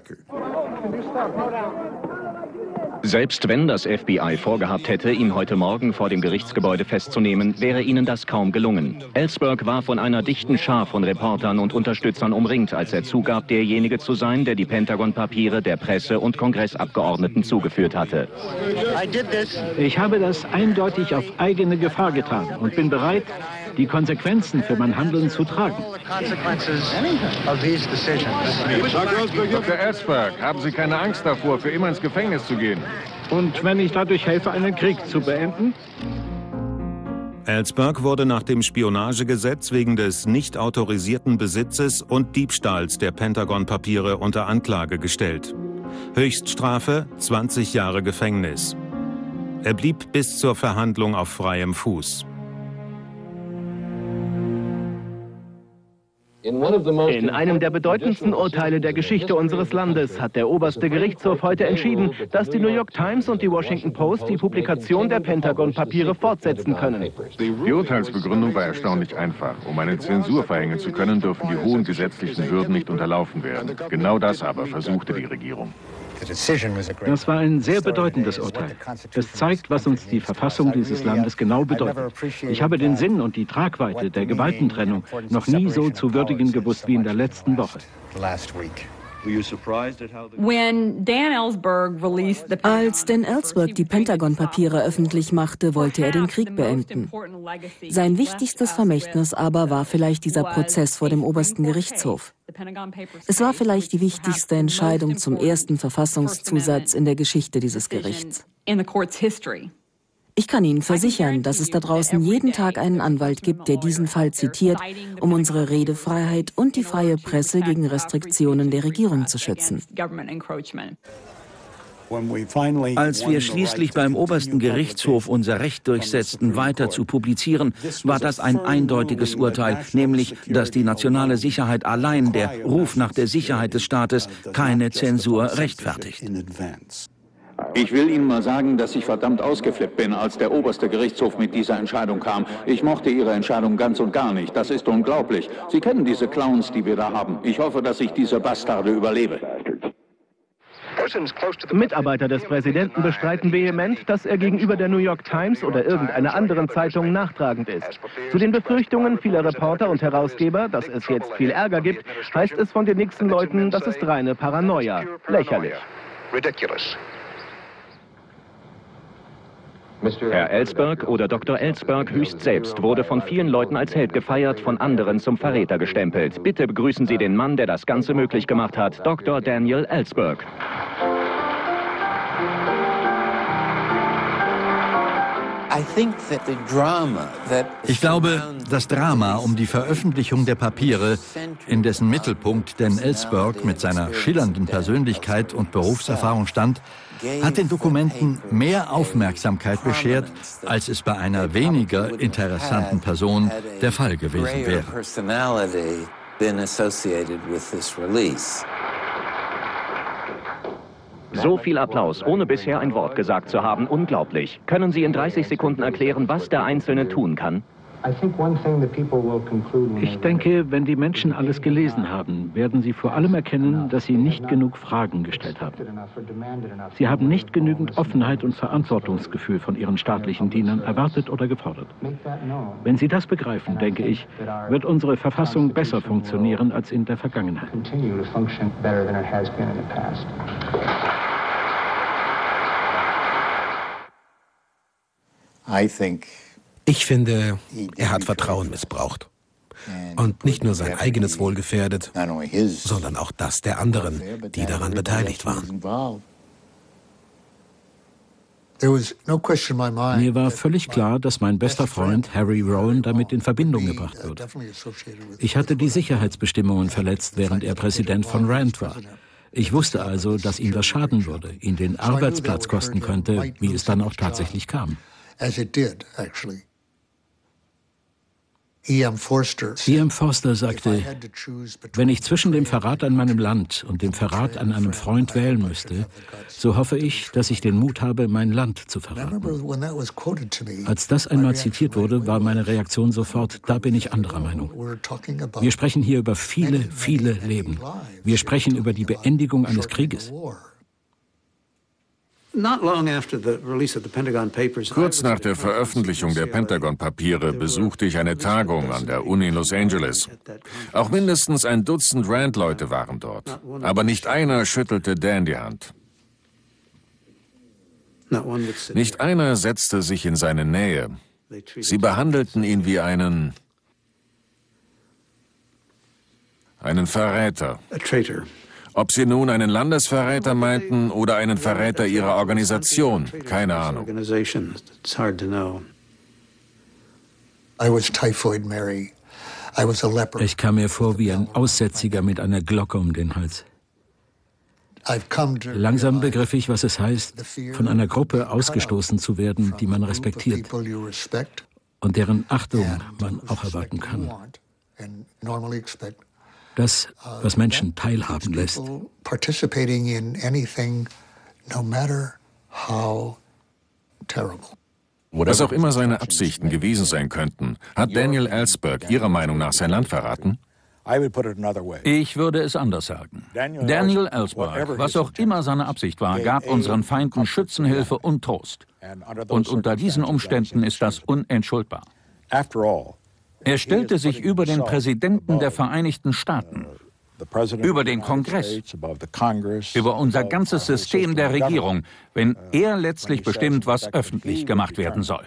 Selbst wenn das F B I vorgehabt hätte, ihn heute Morgen vor dem Gerichtsgebäude festzunehmen, wäre ihnen das kaum gelungen. Ellsberg war von einer dichten Schar von Reportern und Unterstützern umringt, als er zugab, derjenige zu sein, der die Pentagon-Papiere der Presse und Kongressabgeordneten zugeführt hatte. Ich habe das eindeutig auf eigene Gefahr getan und bin bereit, die Konsequenzen für mein Handeln zu tragen. Doktor Ellsberg, haben Sie keine Angst davor, für immer ins Gefängnis zu gehen? Und wenn ich dadurch helfe, einen Krieg zu beenden? Ellsberg wurde nach dem Spionagegesetz wegen des nicht autorisierten Besitzes und Diebstahls der Pentagon-Papiere unter Anklage gestellt. Höchststrafe zwanzig Jahre Gefängnis. Er blieb bis zur Verhandlung auf freiem Fuß. In einem der bedeutendsten Urteile der Geschichte unseres Landes hat der oberste Gerichtshof heute entschieden, dass die New York Times und die Washington Post die Publikation der Pentagon-Papiere fortsetzen können. Die Urteilsbegründung war erstaunlich einfach. Um eine Zensur verhängen zu können, dürfen die hohen gesetzlichen Hürden nicht unterlaufen werden. Genau das aber versuchte die Regierung. Das war ein sehr bedeutendes Urteil. Es zeigt, was uns die Verfassung dieses Landes genau bedeutet. Ich habe den Sinn und die Tragweite der Gewaltentrennung noch nie so zu würdigen gewusst wie in der letzten Woche. Als Dan Ellsberg die Pentagon-Papiere öffentlich machte, wollte er den Krieg beenden. Sein wichtigstes Vermächtnis aber war vielleicht dieser Prozess vor dem obersten Gerichtshof. Es war vielleicht die wichtigste Entscheidung zum ersten Verfassungszusatz in der Geschichte dieses Gerichts. Ich kann Ihnen versichern, dass es da draußen jeden Tag einen Anwalt gibt, der diesen Fall zitiert, um unsere Redefreiheit und die freie Presse gegen Restriktionen der Regierung zu schützen. Als wir schließlich beim obersten Gerichtshof unser Recht durchsetzten, weiter zu publizieren, war das ein eindeutiges Urteil, nämlich, dass die nationale Sicherheit allein, der Ruf nach der Sicherheit des Staates, keine Zensur rechtfertigt. Ich will Ihnen mal sagen, dass ich verdammt ausgeflippt bin, als der oberste Gerichtshof mit dieser Entscheidung kam. Ich mochte Ihre Entscheidung ganz und gar nicht. Das ist unglaublich. Sie kennen diese Clowns, die wir da haben. Ich hoffe, dass ich diese Bastarde überlebe. Mitarbeiter des Präsidenten bestreiten vehement, dass er gegenüber der New York Times oder irgendeiner anderen Zeitung nachtragend ist. Zu den Befürchtungen vieler Reporter und Herausgeber, dass es jetzt viel Ärger gibt, heißt es von den Nixon-Leuten, das ist reine Paranoia. Lächerlich. Herr Ellsberg oder Doktor Ellsberg höchst selbst wurde von vielen Leuten als Held gefeiert, von anderen zum Verräter gestempelt. Bitte begrüßen Sie den Mann, der das Ganze möglich gemacht hat, Doktor Daniel Ellsberg. Ich glaube, das Drama um die Veröffentlichung der Papiere, in dessen Mittelpunkt Dan Ellsberg mit seiner schillernden Persönlichkeit und Berufserfahrung stand, hat den Dokumenten mehr Aufmerksamkeit beschert, als es bei einer weniger interessanten Person der Fall gewesen wäre. So viel Applaus, ohne bisher ein Wort gesagt zu haben, unglaublich. Können Sie in dreißig Sekunden erklären, was der Einzelne tun kann? Ich denke, wenn die Menschen alles gelesen haben, werden sie vor allem erkennen, dass sie nicht genug Fragen gestellt haben. Sie haben nicht genügend Offenheit und Verantwortungsgefühl von ihren staatlichen Dienern erwartet oder gefordert. Wenn sie das begreifen, denke ich, wird unsere Verfassung besser funktionieren als in der Vergangenheit. Ich finde, er hat Vertrauen missbraucht. Und nicht nur sein eigenes Wohl gefährdet, sondern auch das der anderen, die daran beteiligt waren. Mir war völlig klar, dass mein bester Freund Harry Rowan damit in Verbindung gebracht wird. Ich hatte die Sicherheitsbestimmungen verletzt, während er Präsident von Rand war. Ich wusste also, dass ihm das schaden würde, ihn den Arbeitsplatz kosten könnte, wie es dann auch tatsächlich kam. E M Forster sagte, wenn ich zwischen dem Verrat an meinem Land und dem Verrat an einem Freund wählen müsste, so hoffe ich, dass ich den Mut habe, mein Land zu verraten. Als das einmal zitiert wurde, war meine Reaktion sofort, da bin ich anderer Meinung. Wir sprechen hier über viele, viele Leben. Wir sprechen über die Beendigung eines Krieges. Kurz nach der Veröffentlichung der Pentagon-Papiere besuchte ich eine Tagung an der Uni Los Angeles. Auch mindestens ein Dutzend Rand-Leute waren dort. Aber nicht einer schüttelte Dan die Hand. Nicht einer setzte sich in seine Nähe. Sie behandelten ihn wie einen... einen Verräter. Ob sie nun einen Landesverräter meinten oder einen Verräter ihrer Organisation, keine Ahnung. Ich kam mir vor wie ein Aussätziger mit einer Glocke um den Hals. Langsam begriff ich, was es heißt, von einer Gruppe ausgestoßen zu werden, die man respektiert und deren Achtung man auch erwarten kann. Das, was Menschen teilhaben lässt. Was auch immer seine Absichten gewesen sein könnten, hat Daniel Ellsberg Ihrer Meinung nach sein Land verraten? Ich würde es anders sagen. Daniel Ellsberg, was auch immer seine Absicht war, gab unseren Feinden Schützenhilfe und Trost. Und unter diesen Umständen ist das unentschuldbar. Er stellte sich über den Präsidenten der Vereinigten Staaten, über den Kongress, über unser ganzes System der Regierung, wenn er letztlich bestimmt, was öffentlich gemacht werden soll.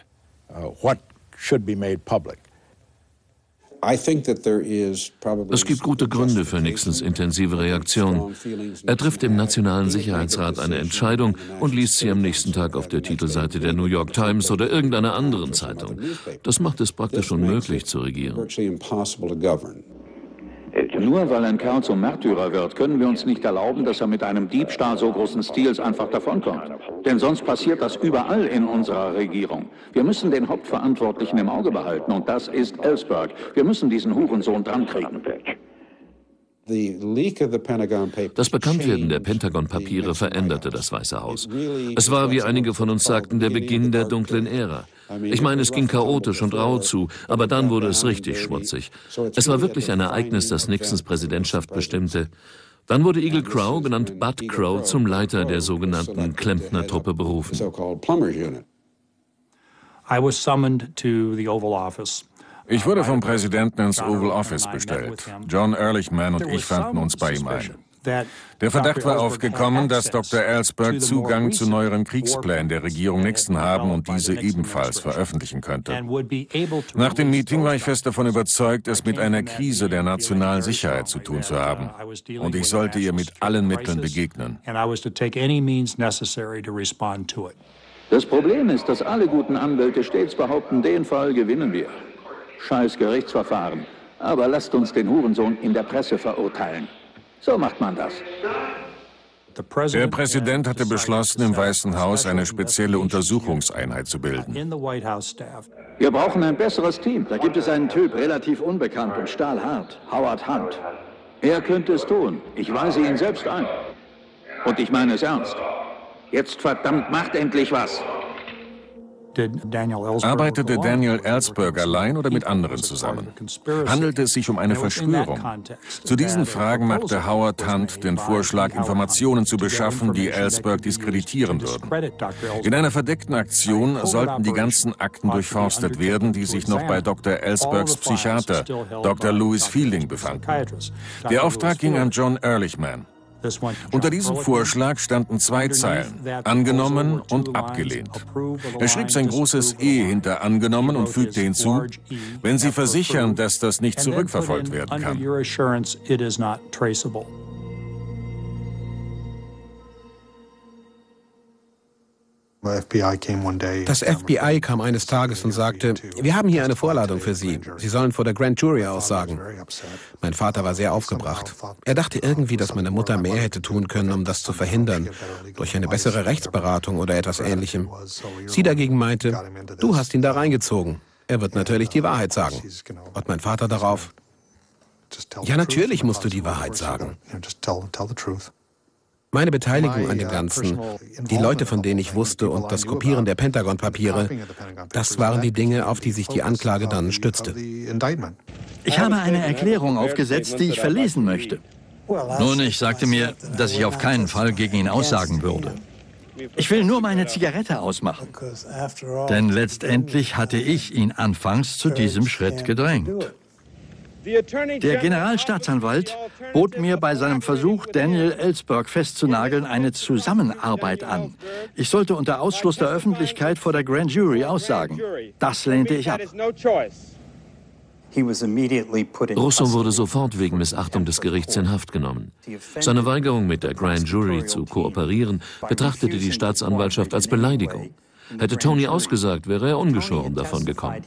Es gibt gute Gründe für Nixons intensive Reaktion. Er trifft im Nationalen Sicherheitsrat eine Entscheidung und liest sie am nächsten Tag auf der Titelseite der New York Times oder irgendeiner anderen Zeitung. Das macht es praktisch unmöglich zu regieren. Nur weil ein Kerl zum Märtyrer wird, können wir uns nicht erlauben, dass er mit einem Diebstahl so großen Stils einfach davonkommt. Denn sonst passiert das überall in unserer Regierung. Wir müssen den Hauptverantwortlichen im Auge behalten und das ist Ellsberg. Wir müssen diesen Hurensohn drankriegen. Das Bekanntwerden der Pentagon-Papiere veränderte das Weiße Haus. Es war, wie einige von uns sagten, der Beginn der dunklen Ära. Ich meine, es ging chaotisch und rau zu, aber dann wurde es richtig schmutzig. Es war wirklich ein Ereignis, das Nixons Präsidentschaft bestimmte. Dann wurde Eagle Crow, genannt Bud Crow, zum Leiter der sogenannten Klempner-Truppe berufen. Ich wurde vom Präsidenten ins Oval Office bestellt. John Ehrlichman und ich fanden uns bei ihm ein. Der Verdacht war aufgekommen, dass Doktor Ellsberg Zugang zu neueren Kriegsplänen der Regierung Nixon haben und diese ebenfalls veröffentlichen könnte. Nach dem Meeting war ich fest davon überzeugt, es mit einer Krise der nationalen Sicherheit zu tun zu haben. Und ich sollte ihr mit allen Mitteln begegnen. Das Problem ist, dass alle guten Anwälte stets behaupten, den Fall gewinnen wir. Scheiß Gerichtsverfahren. Aber lasst uns den Hurensohn in der Presse verurteilen. So macht man das. Der Präsident hatte beschlossen, im Weißen Haus eine spezielle Untersuchungseinheit zu bilden. Wir brauchen ein besseres Team. Da gibt es einen Typ, relativ unbekannt und stahlhart. Howard Hunt. Er könnte es tun. Ich weise ihn selbst ein. Und ich meine es ernst. Jetzt verdammt macht endlich was. Arbeitete Daniel Ellsberg allein oder mit anderen zusammen? Handelte es sich um eine Verschwörung? Zu diesen Fragen machte Howard Hunt den Vorschlag, Informationen zu beschaffen, die Ellsberg diskreditieren würden. In einer verdeckten Aktion sollten die ganzen Akten durchforstet werden, die sich noch bei Doktor Ellsbergs Psychiater, Doktor Louis Fielding, befanden. Der Auftrag ging an John Ehrlichman. Unter diesem Vorschlag standen zwei Zeilen, angenommen und abgelehnt. Er schrieb sein großes E hinter angenommen und fügte hinzu, wenn Sie versichern, dass das nicht zurückverfolgt werden kann. Das F B I kam eines Tages und sagte, wir haben hier eine Vorladung für Sie. Sie sollen vor der Grand Jury aussagen. Mein Vater war sehr aufgebracht. Er dachte irgendwie, dass meine Mutter mehr hätte tun können, um das zu verhindern, durch eine bessere Rechtsberatung oder etwas Ähnlichem. Sie dagegen meinte, du hast ihn da reingezogen. Er wird natürlich die Wahrheit sagen. Und mein Vater darauf, ja, natürlich musst du die Wahrheit sagen. Meine Beteiligung an dem Ganzen, die Leute, von denen ich wusste und das Kopieren der Pentagon-Papiere, das waren die Dinge, auf die sich die Anklage dann stützte. Ich habe eine Erklärung aufgesetzt, die ich verlesen möchte. Nun, ich sagte mir, dass ich auf keinen Fall gegen ihn aussagen würde. Ich will nur meine Zigarette ausmachen. Denn letztendlich hatte ich ihn anfangs zu diesem Schritt gedrängt. Der Generalstaatsanwalt bot mir bei seinem Versuch, Daniel Ellsberg festzunageln, eine Zusammenarbeit an. Ich sollte unter Ausschluss der Öffentlichkeit vor der Grand Jury aussagen. Das lehnte ich ab. Rousseau wurde sofort wegen Missachtung des Gerichts in Haft genommen. Seine Weigerung, mit der Grand Jury zu kooperieren, betrachtete die Staatsanwaltschaft als Beleidigung. Hätte Tony ausgesagt, wäre er ungeschoren davon gekommen.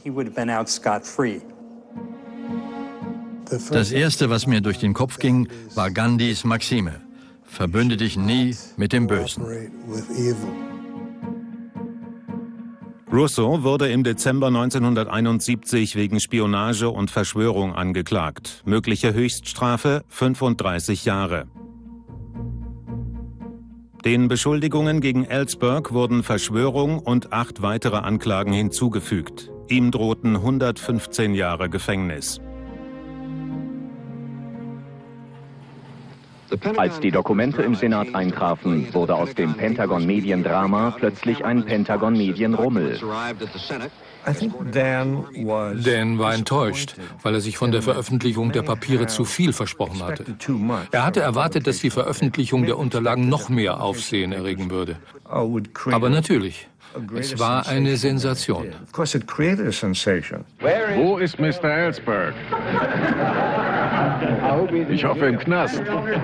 Das Erste, was mir durch den Kopf ging, war Gandhis Maxime: Verbünde dich nie mit dem Bösen. Rousseau wurde im Dezember neunzehnhunderteinundsiebzig wegen Spionage und Verschwörung angeklagt. Mögliche Höchststrafe fünfunddreißig Jahre. Den Beschuldigungen gegen Ellsberg wurden Verschwörung und acht weitere Anklagen hinzugefügt. Ihm drohten hundertfünfzehn Jahre Gefängnis. Als die Dokumente im Senat eintrafen, wurde aus dem Pentagon-Mediendrama plötzlich ein Pentagon-Medienrummel. Dan war enttäuscht, weil er sich von der Veröffentlichung der Papiere zu viel versprochen hatte. Er hatte erwartet, dass die Veröffentlichung der Unterlagen noch mehr Aufsehen erregen würde. Aber natürlich, es war eine Sensation. Wo ist Mister Ellsberg? Ich hoffe im Knast.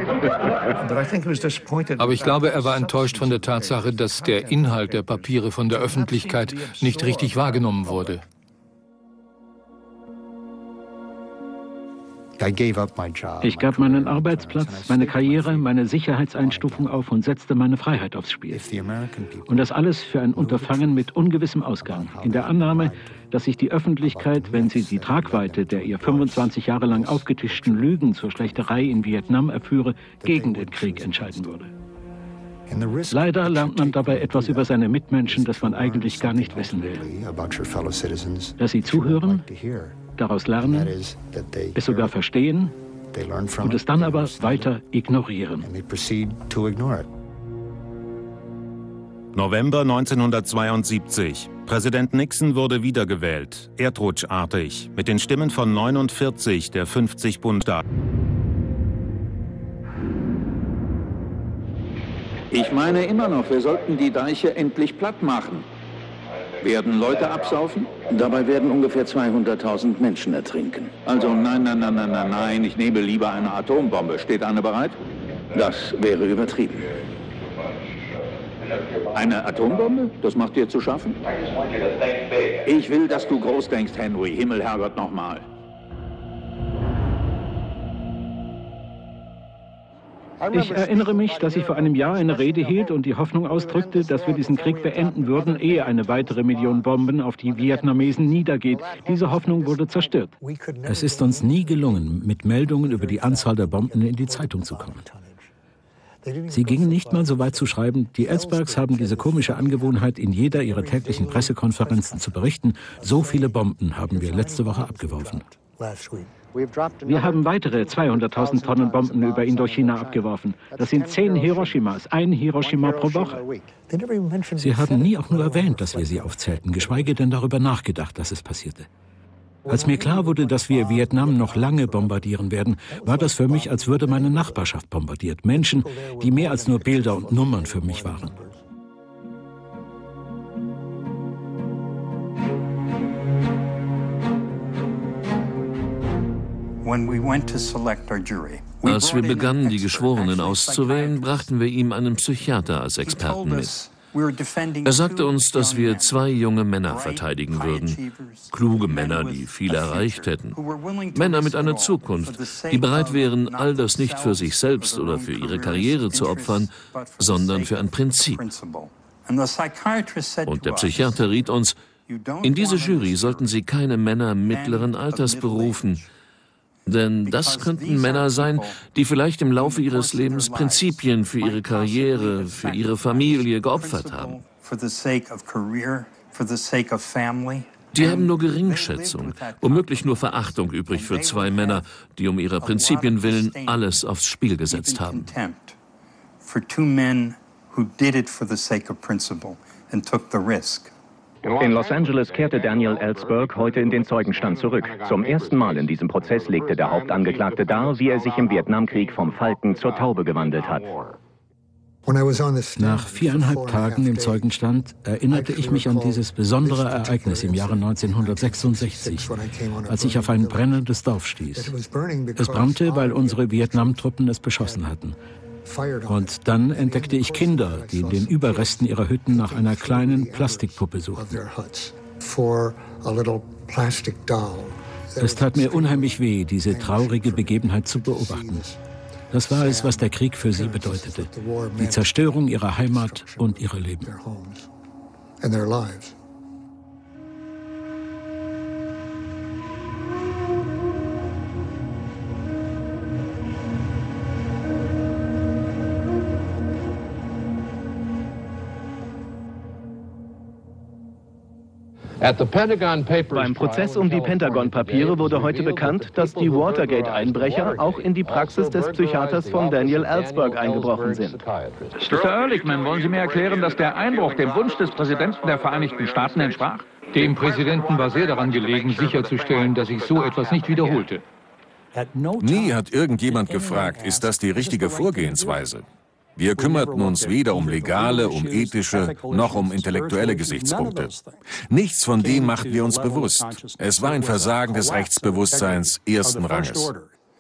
Aber ich glaube, er war enttäuscht von der Tatsache, dass der Inhalt der Papiere von der Öffentlichkeit nicht richtig wahrgenommen wurde. Ich gab meinen Arbeitsplatz, meine Karriere, meine Sicherheitseinstufung auf und setzte meine Freiheit aufs Spiel. Und das alles für ein Unterfangen mit ungewissem Ausgang, in der Annahme, dass sich die Öffentlichkeit, wenn sie die Tragweite der ihr fünfundzwanzig Jahre lang aufgetischten Lügen zur Schlechterei in Vietnam erführe, gegen den Krieg entscheiden würde. Leider lernt man dabei etwas über seine Mitmenschen, das man eigentlich gar nicht wissen will. Dass sie zuhören, daraus lernen, es sogar verstehen und es dann aber weiter ignorieren. November neunzehnhundertzweiundsiebzig. Präsident Nixon wurde wiedergewählt, erdrutschartig, mit den Stimmen von neunundvierzig der fünfzig Bundesstaaten. Ich meine immer noch, wir sollten die Deiche endlich platt machen. Werden Leute absaufen? Dabei werden ungefähr zweihunderttausend Menschen ertrinken. Also nein, nein, nein, nein, nein, nein, ich nehme lieber eine Atombombe. Steht eine bereit? Das wäre übertrieben. Eine Atombombe? Das macht dir zu schaffen? Ich will, dass du groß denkst, Henry. Himmel, Herrgott, nochmal. Ich erinnere mich, dass ich vor einem Jahr eine Rede hielt und die Hoffnung ausdrückte, dass wir diesen Krieg beenden würden, ehe eine weitere Million Bomben auf die Vietnamesen niedergeht. Diese Hoffnung wurde zerstört. Es ist uns nie gelungen, mit Meldungen über die Anzahl der Bomben in die Zeitung zu kommen. Sie gingen nicht mal so weit zu schreiben, die Ellsbergs haben diese komische Angewohnheit, in jeder ihrer täglichen Pressekonferenzen zu berichten, so viele Bomben haben wir letzte Woche abgeworfen. Wir haben weitere zweihunderttausend Tonnen Bomben über Indochina abgeworfen. Das sind zehn Hiroshimas, ein Hiroshima pro Woche. Sie haben nie auch nur erwähnt, dass wir sie aufzählten, geschweige denn darüber nachgedacht, dass es passierte. Als mir klar wurde, dass wir Vietnam noch lange bombardieren werden, war das für mich, als würde meine Nachbarschaft bombardiert. Menschen, die mehr als nur Bilder und Nummern für mich waren. Als wir begannen, die Geschworenen auszuwählen, brachten wir ihm einen Psychiater als Experten mit. Er sagte uns, dass wir zwei junge Männer verteidigen würden. Kluge Männer, die viel erreicht hätten. Männer mit einer Zukunft, die bereit wären, all das nicht für sich selbst oder für ihre Karriere zu opfern, sondern für ein Prinzip. Und der Psychiater riet uns, in diese Jury sollten Sie keine Männer mittleren Alters berufen, denn das könnten Männer sein, die vielleicht im Laufe ihres Lebens Prinzipien für ihre Karriere, für ihre Familie geopfert haben. Die haben nur Geringschätzung, womöglich nur Verachtung übrig für zwei Männer, die um ihrer Prinzipien willen alles aufs Spiel gesetzt haben. In Los Angeles kehrte Daniel Ellsberg heute in den Zeugenstand zurück. Zum ersten Mal in diesem Prozess legte der Hauptangeklagte dar, wie er sich im Vietnamkrieg vom Falken zur Taube gewandelt hat. Nach viereinhalb Tagen im Zeugenstand erinnerte ich mich an dieses besondere Ereignis im Jahre neunzehnhundertsechsundsechzig, als ich auf ein brennendes Dorf stieß. Es brannte, weil unsere Vietnamtruppen es beschossen hatten. Und dann entdeckte ich Kinder, die in den Überresten ihrer Hütten nach einer kleinen Plastikpuppe suchten. Es tat mir unheimlich weh, diese traurige Begebenheit zu beobachten. Das war es, was der Krieg für sie bedeutete. Die Zerstörung ihrer Heimat und ihrer Leben. Beim Prozess um die Pentagon-Papiere wurde heute bekannt, dass die Watergate-Einbrecher auch in die Praxis des Psychiaters von Daniel Ellsberg eingebrochen sind. Mister Ehrlichman, wollen Sie mir erklären, dass der Einbruch dem Wunsch des Präsidenten der Vereinigten Staaten entsprach? Dem Präsidenten war sehr daran gelegen, sicherzustellen, dass sich so etwas nicht wiederholte. Nie hat irgendjemand gefragt, ist das die richtige Vorgehensweise? Wir kümmerten uns weder um legale, um ethische, noch um intellektuelle Gesichtspunkte. Nichts von dem machten wir uns bewusst. Es war ein Versagen des Rechtsbewusstseins ersten Ranges.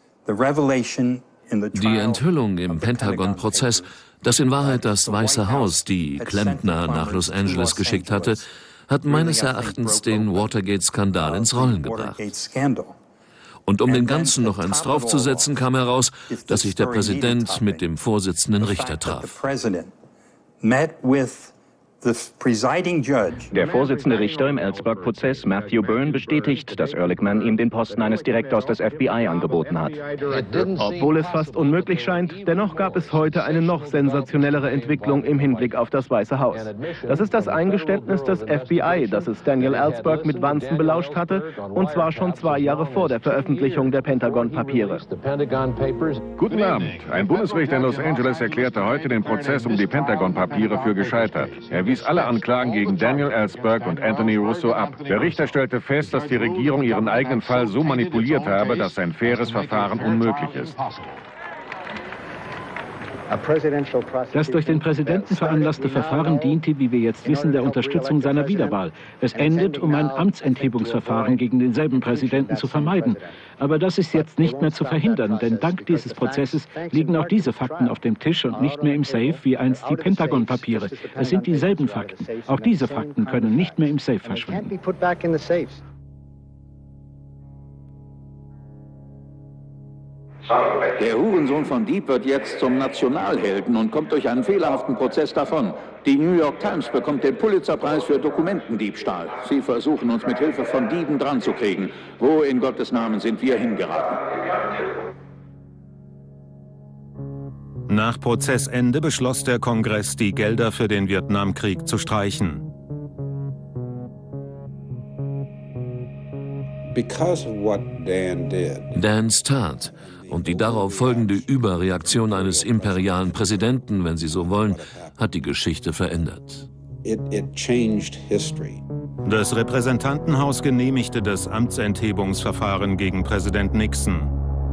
Die Enthüllung im Pentagon-Prozess, dass in Wahrheit das Weiße Haus die Klempner nach Los Angeles geschickt hatte, hat meines Erachtens den Watergate-Skandal ins Rollen gebracht. Und um den Ganzen noch eins draufzusetzen, kam heraus, dass sich der Präsident mit dem Vorsitzenden Richter traf. Der Vorsitzende Richter im Ellsberg-Prozess, Matthew Byrne, bestätigt, dass Ehrlichman ihm den Posten eines Direktors des F B I angeboten hat. Obwohl es fast unmöglich scheint, dennoch gab es heute eine noch sensationellere Entwicklung im Hinblick auf das Weiße Haus. Das ist das Eingeständnis des F B I, das es Daniel Ellsberg mit Wanzen belauscht hatte, und zwar schon zwei Jahre vor der Veröffentlichung der Pentagon-Papiere. Guten Abend. Ein Bundesrichter in Los Angeles erklärte heute den Prozess um die Pentagon-Papiere für gescheitert. Er wies alle Anklagen gegen Daniel Ellsberg und Anthony Russo ab. Der Richter stellte fest, dass die Regierung ihren eigenen Fall so manipuliert habe, dass ein faires Verfahren unmöglich ist. Das durch den Präsidenten veranlasste Verfahren diente, wie wir jetzt wissen, der Unterstützung seiner Wiederwahl. Es endet, um ein Amtsenthebungsverfahren gegen denselben Präsidenten zu vermeiden. Aber das ist jetzt nicht mehr zu verhindern, denn dank dieses Prozesses liegen auch diese Fakten auf dem Tisch und nicht mehr im Safe wie einst die Pentagon-Papiere. Es sind dieselben Fakten. Auch diese Fakten können nicht mehr im Safe verschwinden. Der Hurensohn von Deep wird jetzt zum Nationalhelden und kommt durch einen fehlerhaften Prozess davon. Die New York Times bekommt den Pulitzerpreis für Dokumentendiebstahl. Sie versuchen uns mit Hilfe von Dieben dran zu kriegen. Wo in Gottes Namen sind wir hingeraten? Nach Prozessende beschloss der Kongress, die Gelder für den Vietnamkrieg zu streichen. Dans Tat und die darauf folgende Überreaktion eines imperialen Präsidenten, wenn Sie so wollen, hat die Geschichte verändert. Das Repräsentantenhaus genehmigte das Amtsenthebungsverfahren gegen Präsident Nixon.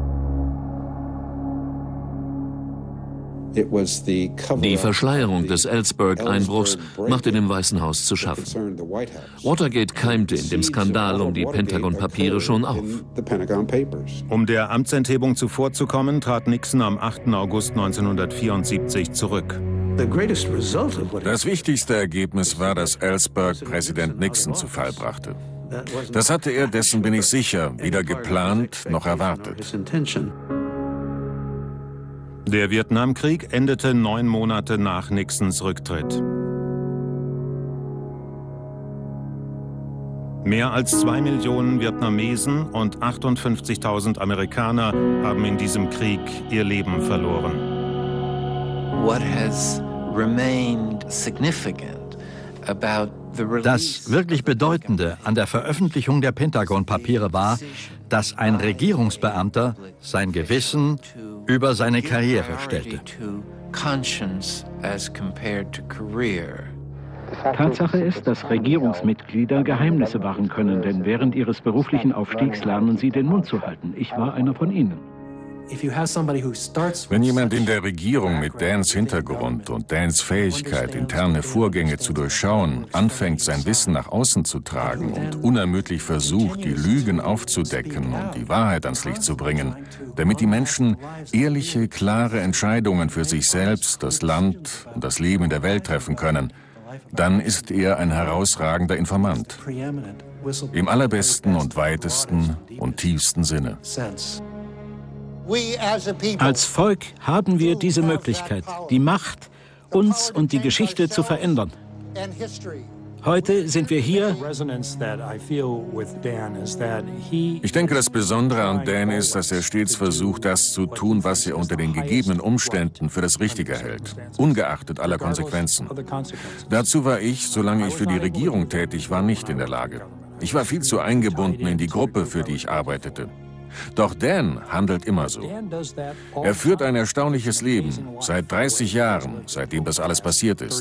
Die Verschleierung des Ellsberg-Einbruchs machte dem Weißen Haus zu schaffen. Watergate keimte in dem Skandal um die Pentagon-Papiere schon auf. Um der Amtsenthebung zuvorzukommen, trat Nixon am achten August neunzehnhundertvierundsiebzig zurück. Das wichtigste Ergebnis war, dass Ellsberg Präsident Nixon zu Fall brachte. Das hatte er, dessen bin ich sicher, weder geplant noch erwartet. Der Vietnamkrieg endete neun Monate nach Nixons Rücktritt. Mehr als zwei Millionen Vietnamesen und achtundfünfzigtausend Amerikaner haben in diesem Krieg ihr Leben verloren. What has remained significant about Das wirklich Bedeutende an der Veröffentlichung der Pentagon-Papiere war, dass ein Regierungsbeamter sein Gewissen über seine Karriere stellte. Tatsache ist, dass Regierungsmitglieder Geheimnisse wahren können, denn während ihres beruflichen Aufstiegs lernen sie, den Mund zu halten. Ich war einer von ihnen. Wenn jemand in der Regierung mit Dans Hintergrund und Dans Fähigkeit, interne Vorgänge zu durchschauen, anfängt, sein Wissen nach außen zu tragen und unermüdlich versucht, die Lügen aufzudecken und die Wahrheit ans Licht zu bringen, damit die Menschen ehrliche, klare Entscheidungen für sich selbst, das Land und das Leben in der Welt treffen können, dann ist er ein herausragender Informant. Im allerbesten und weitesten und tiefsten Sinne. Als Volk haben wir diese Möglichkeit, die Macht, uns und die Geschichte zu verändern. Heute sind wir hier. Ich denke, das Besondere an Dan ist, dass er stets versucht, das zu tun, was er unter den gegebenen Umständen für das Richtige hält, ungeachtet aller Konsequenzen. Dazu war ich, solange ich für die Regierung tätig war, nicht in der Lage. Ich war viel zu eingebunden in die Gruppe, für die ich arbeitete. Doch Dan handelt immer so. Er führt ein erstaunliches Leben, seit dreißig Jahren, seitdem das alles passiert ist.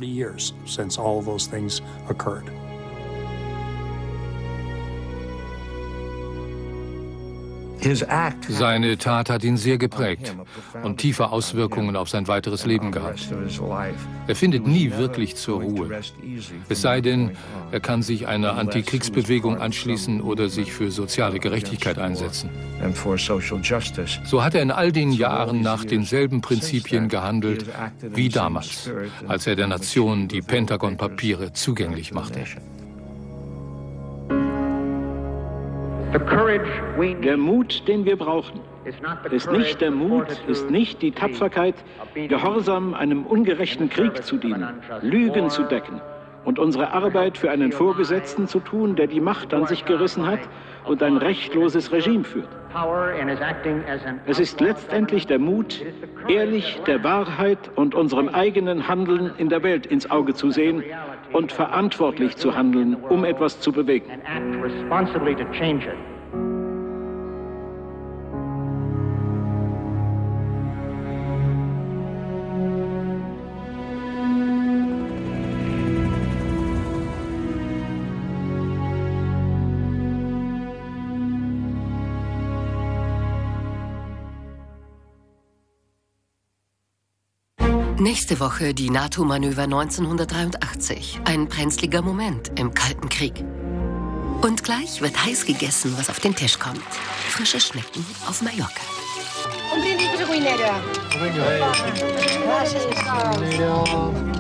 Seine Tat hat ihn sehr geprägt und tiefe Auswirkungen auf sein weiteres Leben gehabt. Er findet nie wirklich zur Ruhe. Es sei denn, er kann sich einer Antikriegsbewegung anschließen oder sich für soziale Gerechtigkeit einsetzen. So hat er in all den Jahren nach denselben Prinzipien gehandelt wie damals, als er der Nation die Pentagon-Papiere zugänglich machte. Der Mut, den wir brauchen, ist nicht der Mut, ist nicht die Tapferkeit, gehorsam einem ungerechten Krieg zu dienen, Lügen zu decken und unsere Arbeit für einen Vorgesetzten zu tun, der die Macht an sich gerissen hat und ein rechtloses Regime führt. Es ist letztendlich der Mut, ehrlich der Wahrheit und unserem eigenen Handeln in der Welt ins Auge zu sehen und verantwortlich zu handeln, um etwas zu bewegen. Nächste Woche die NATO-Manöver neunzehnhundertdreiundachtzig. Ein brenzliger Moment im Kalten Krieg. Und gleich wird heiß gegessen, was auf den Tisch kommt. Frische Schnecken auf Mallorca. Un brindis per Guinera. Gracias.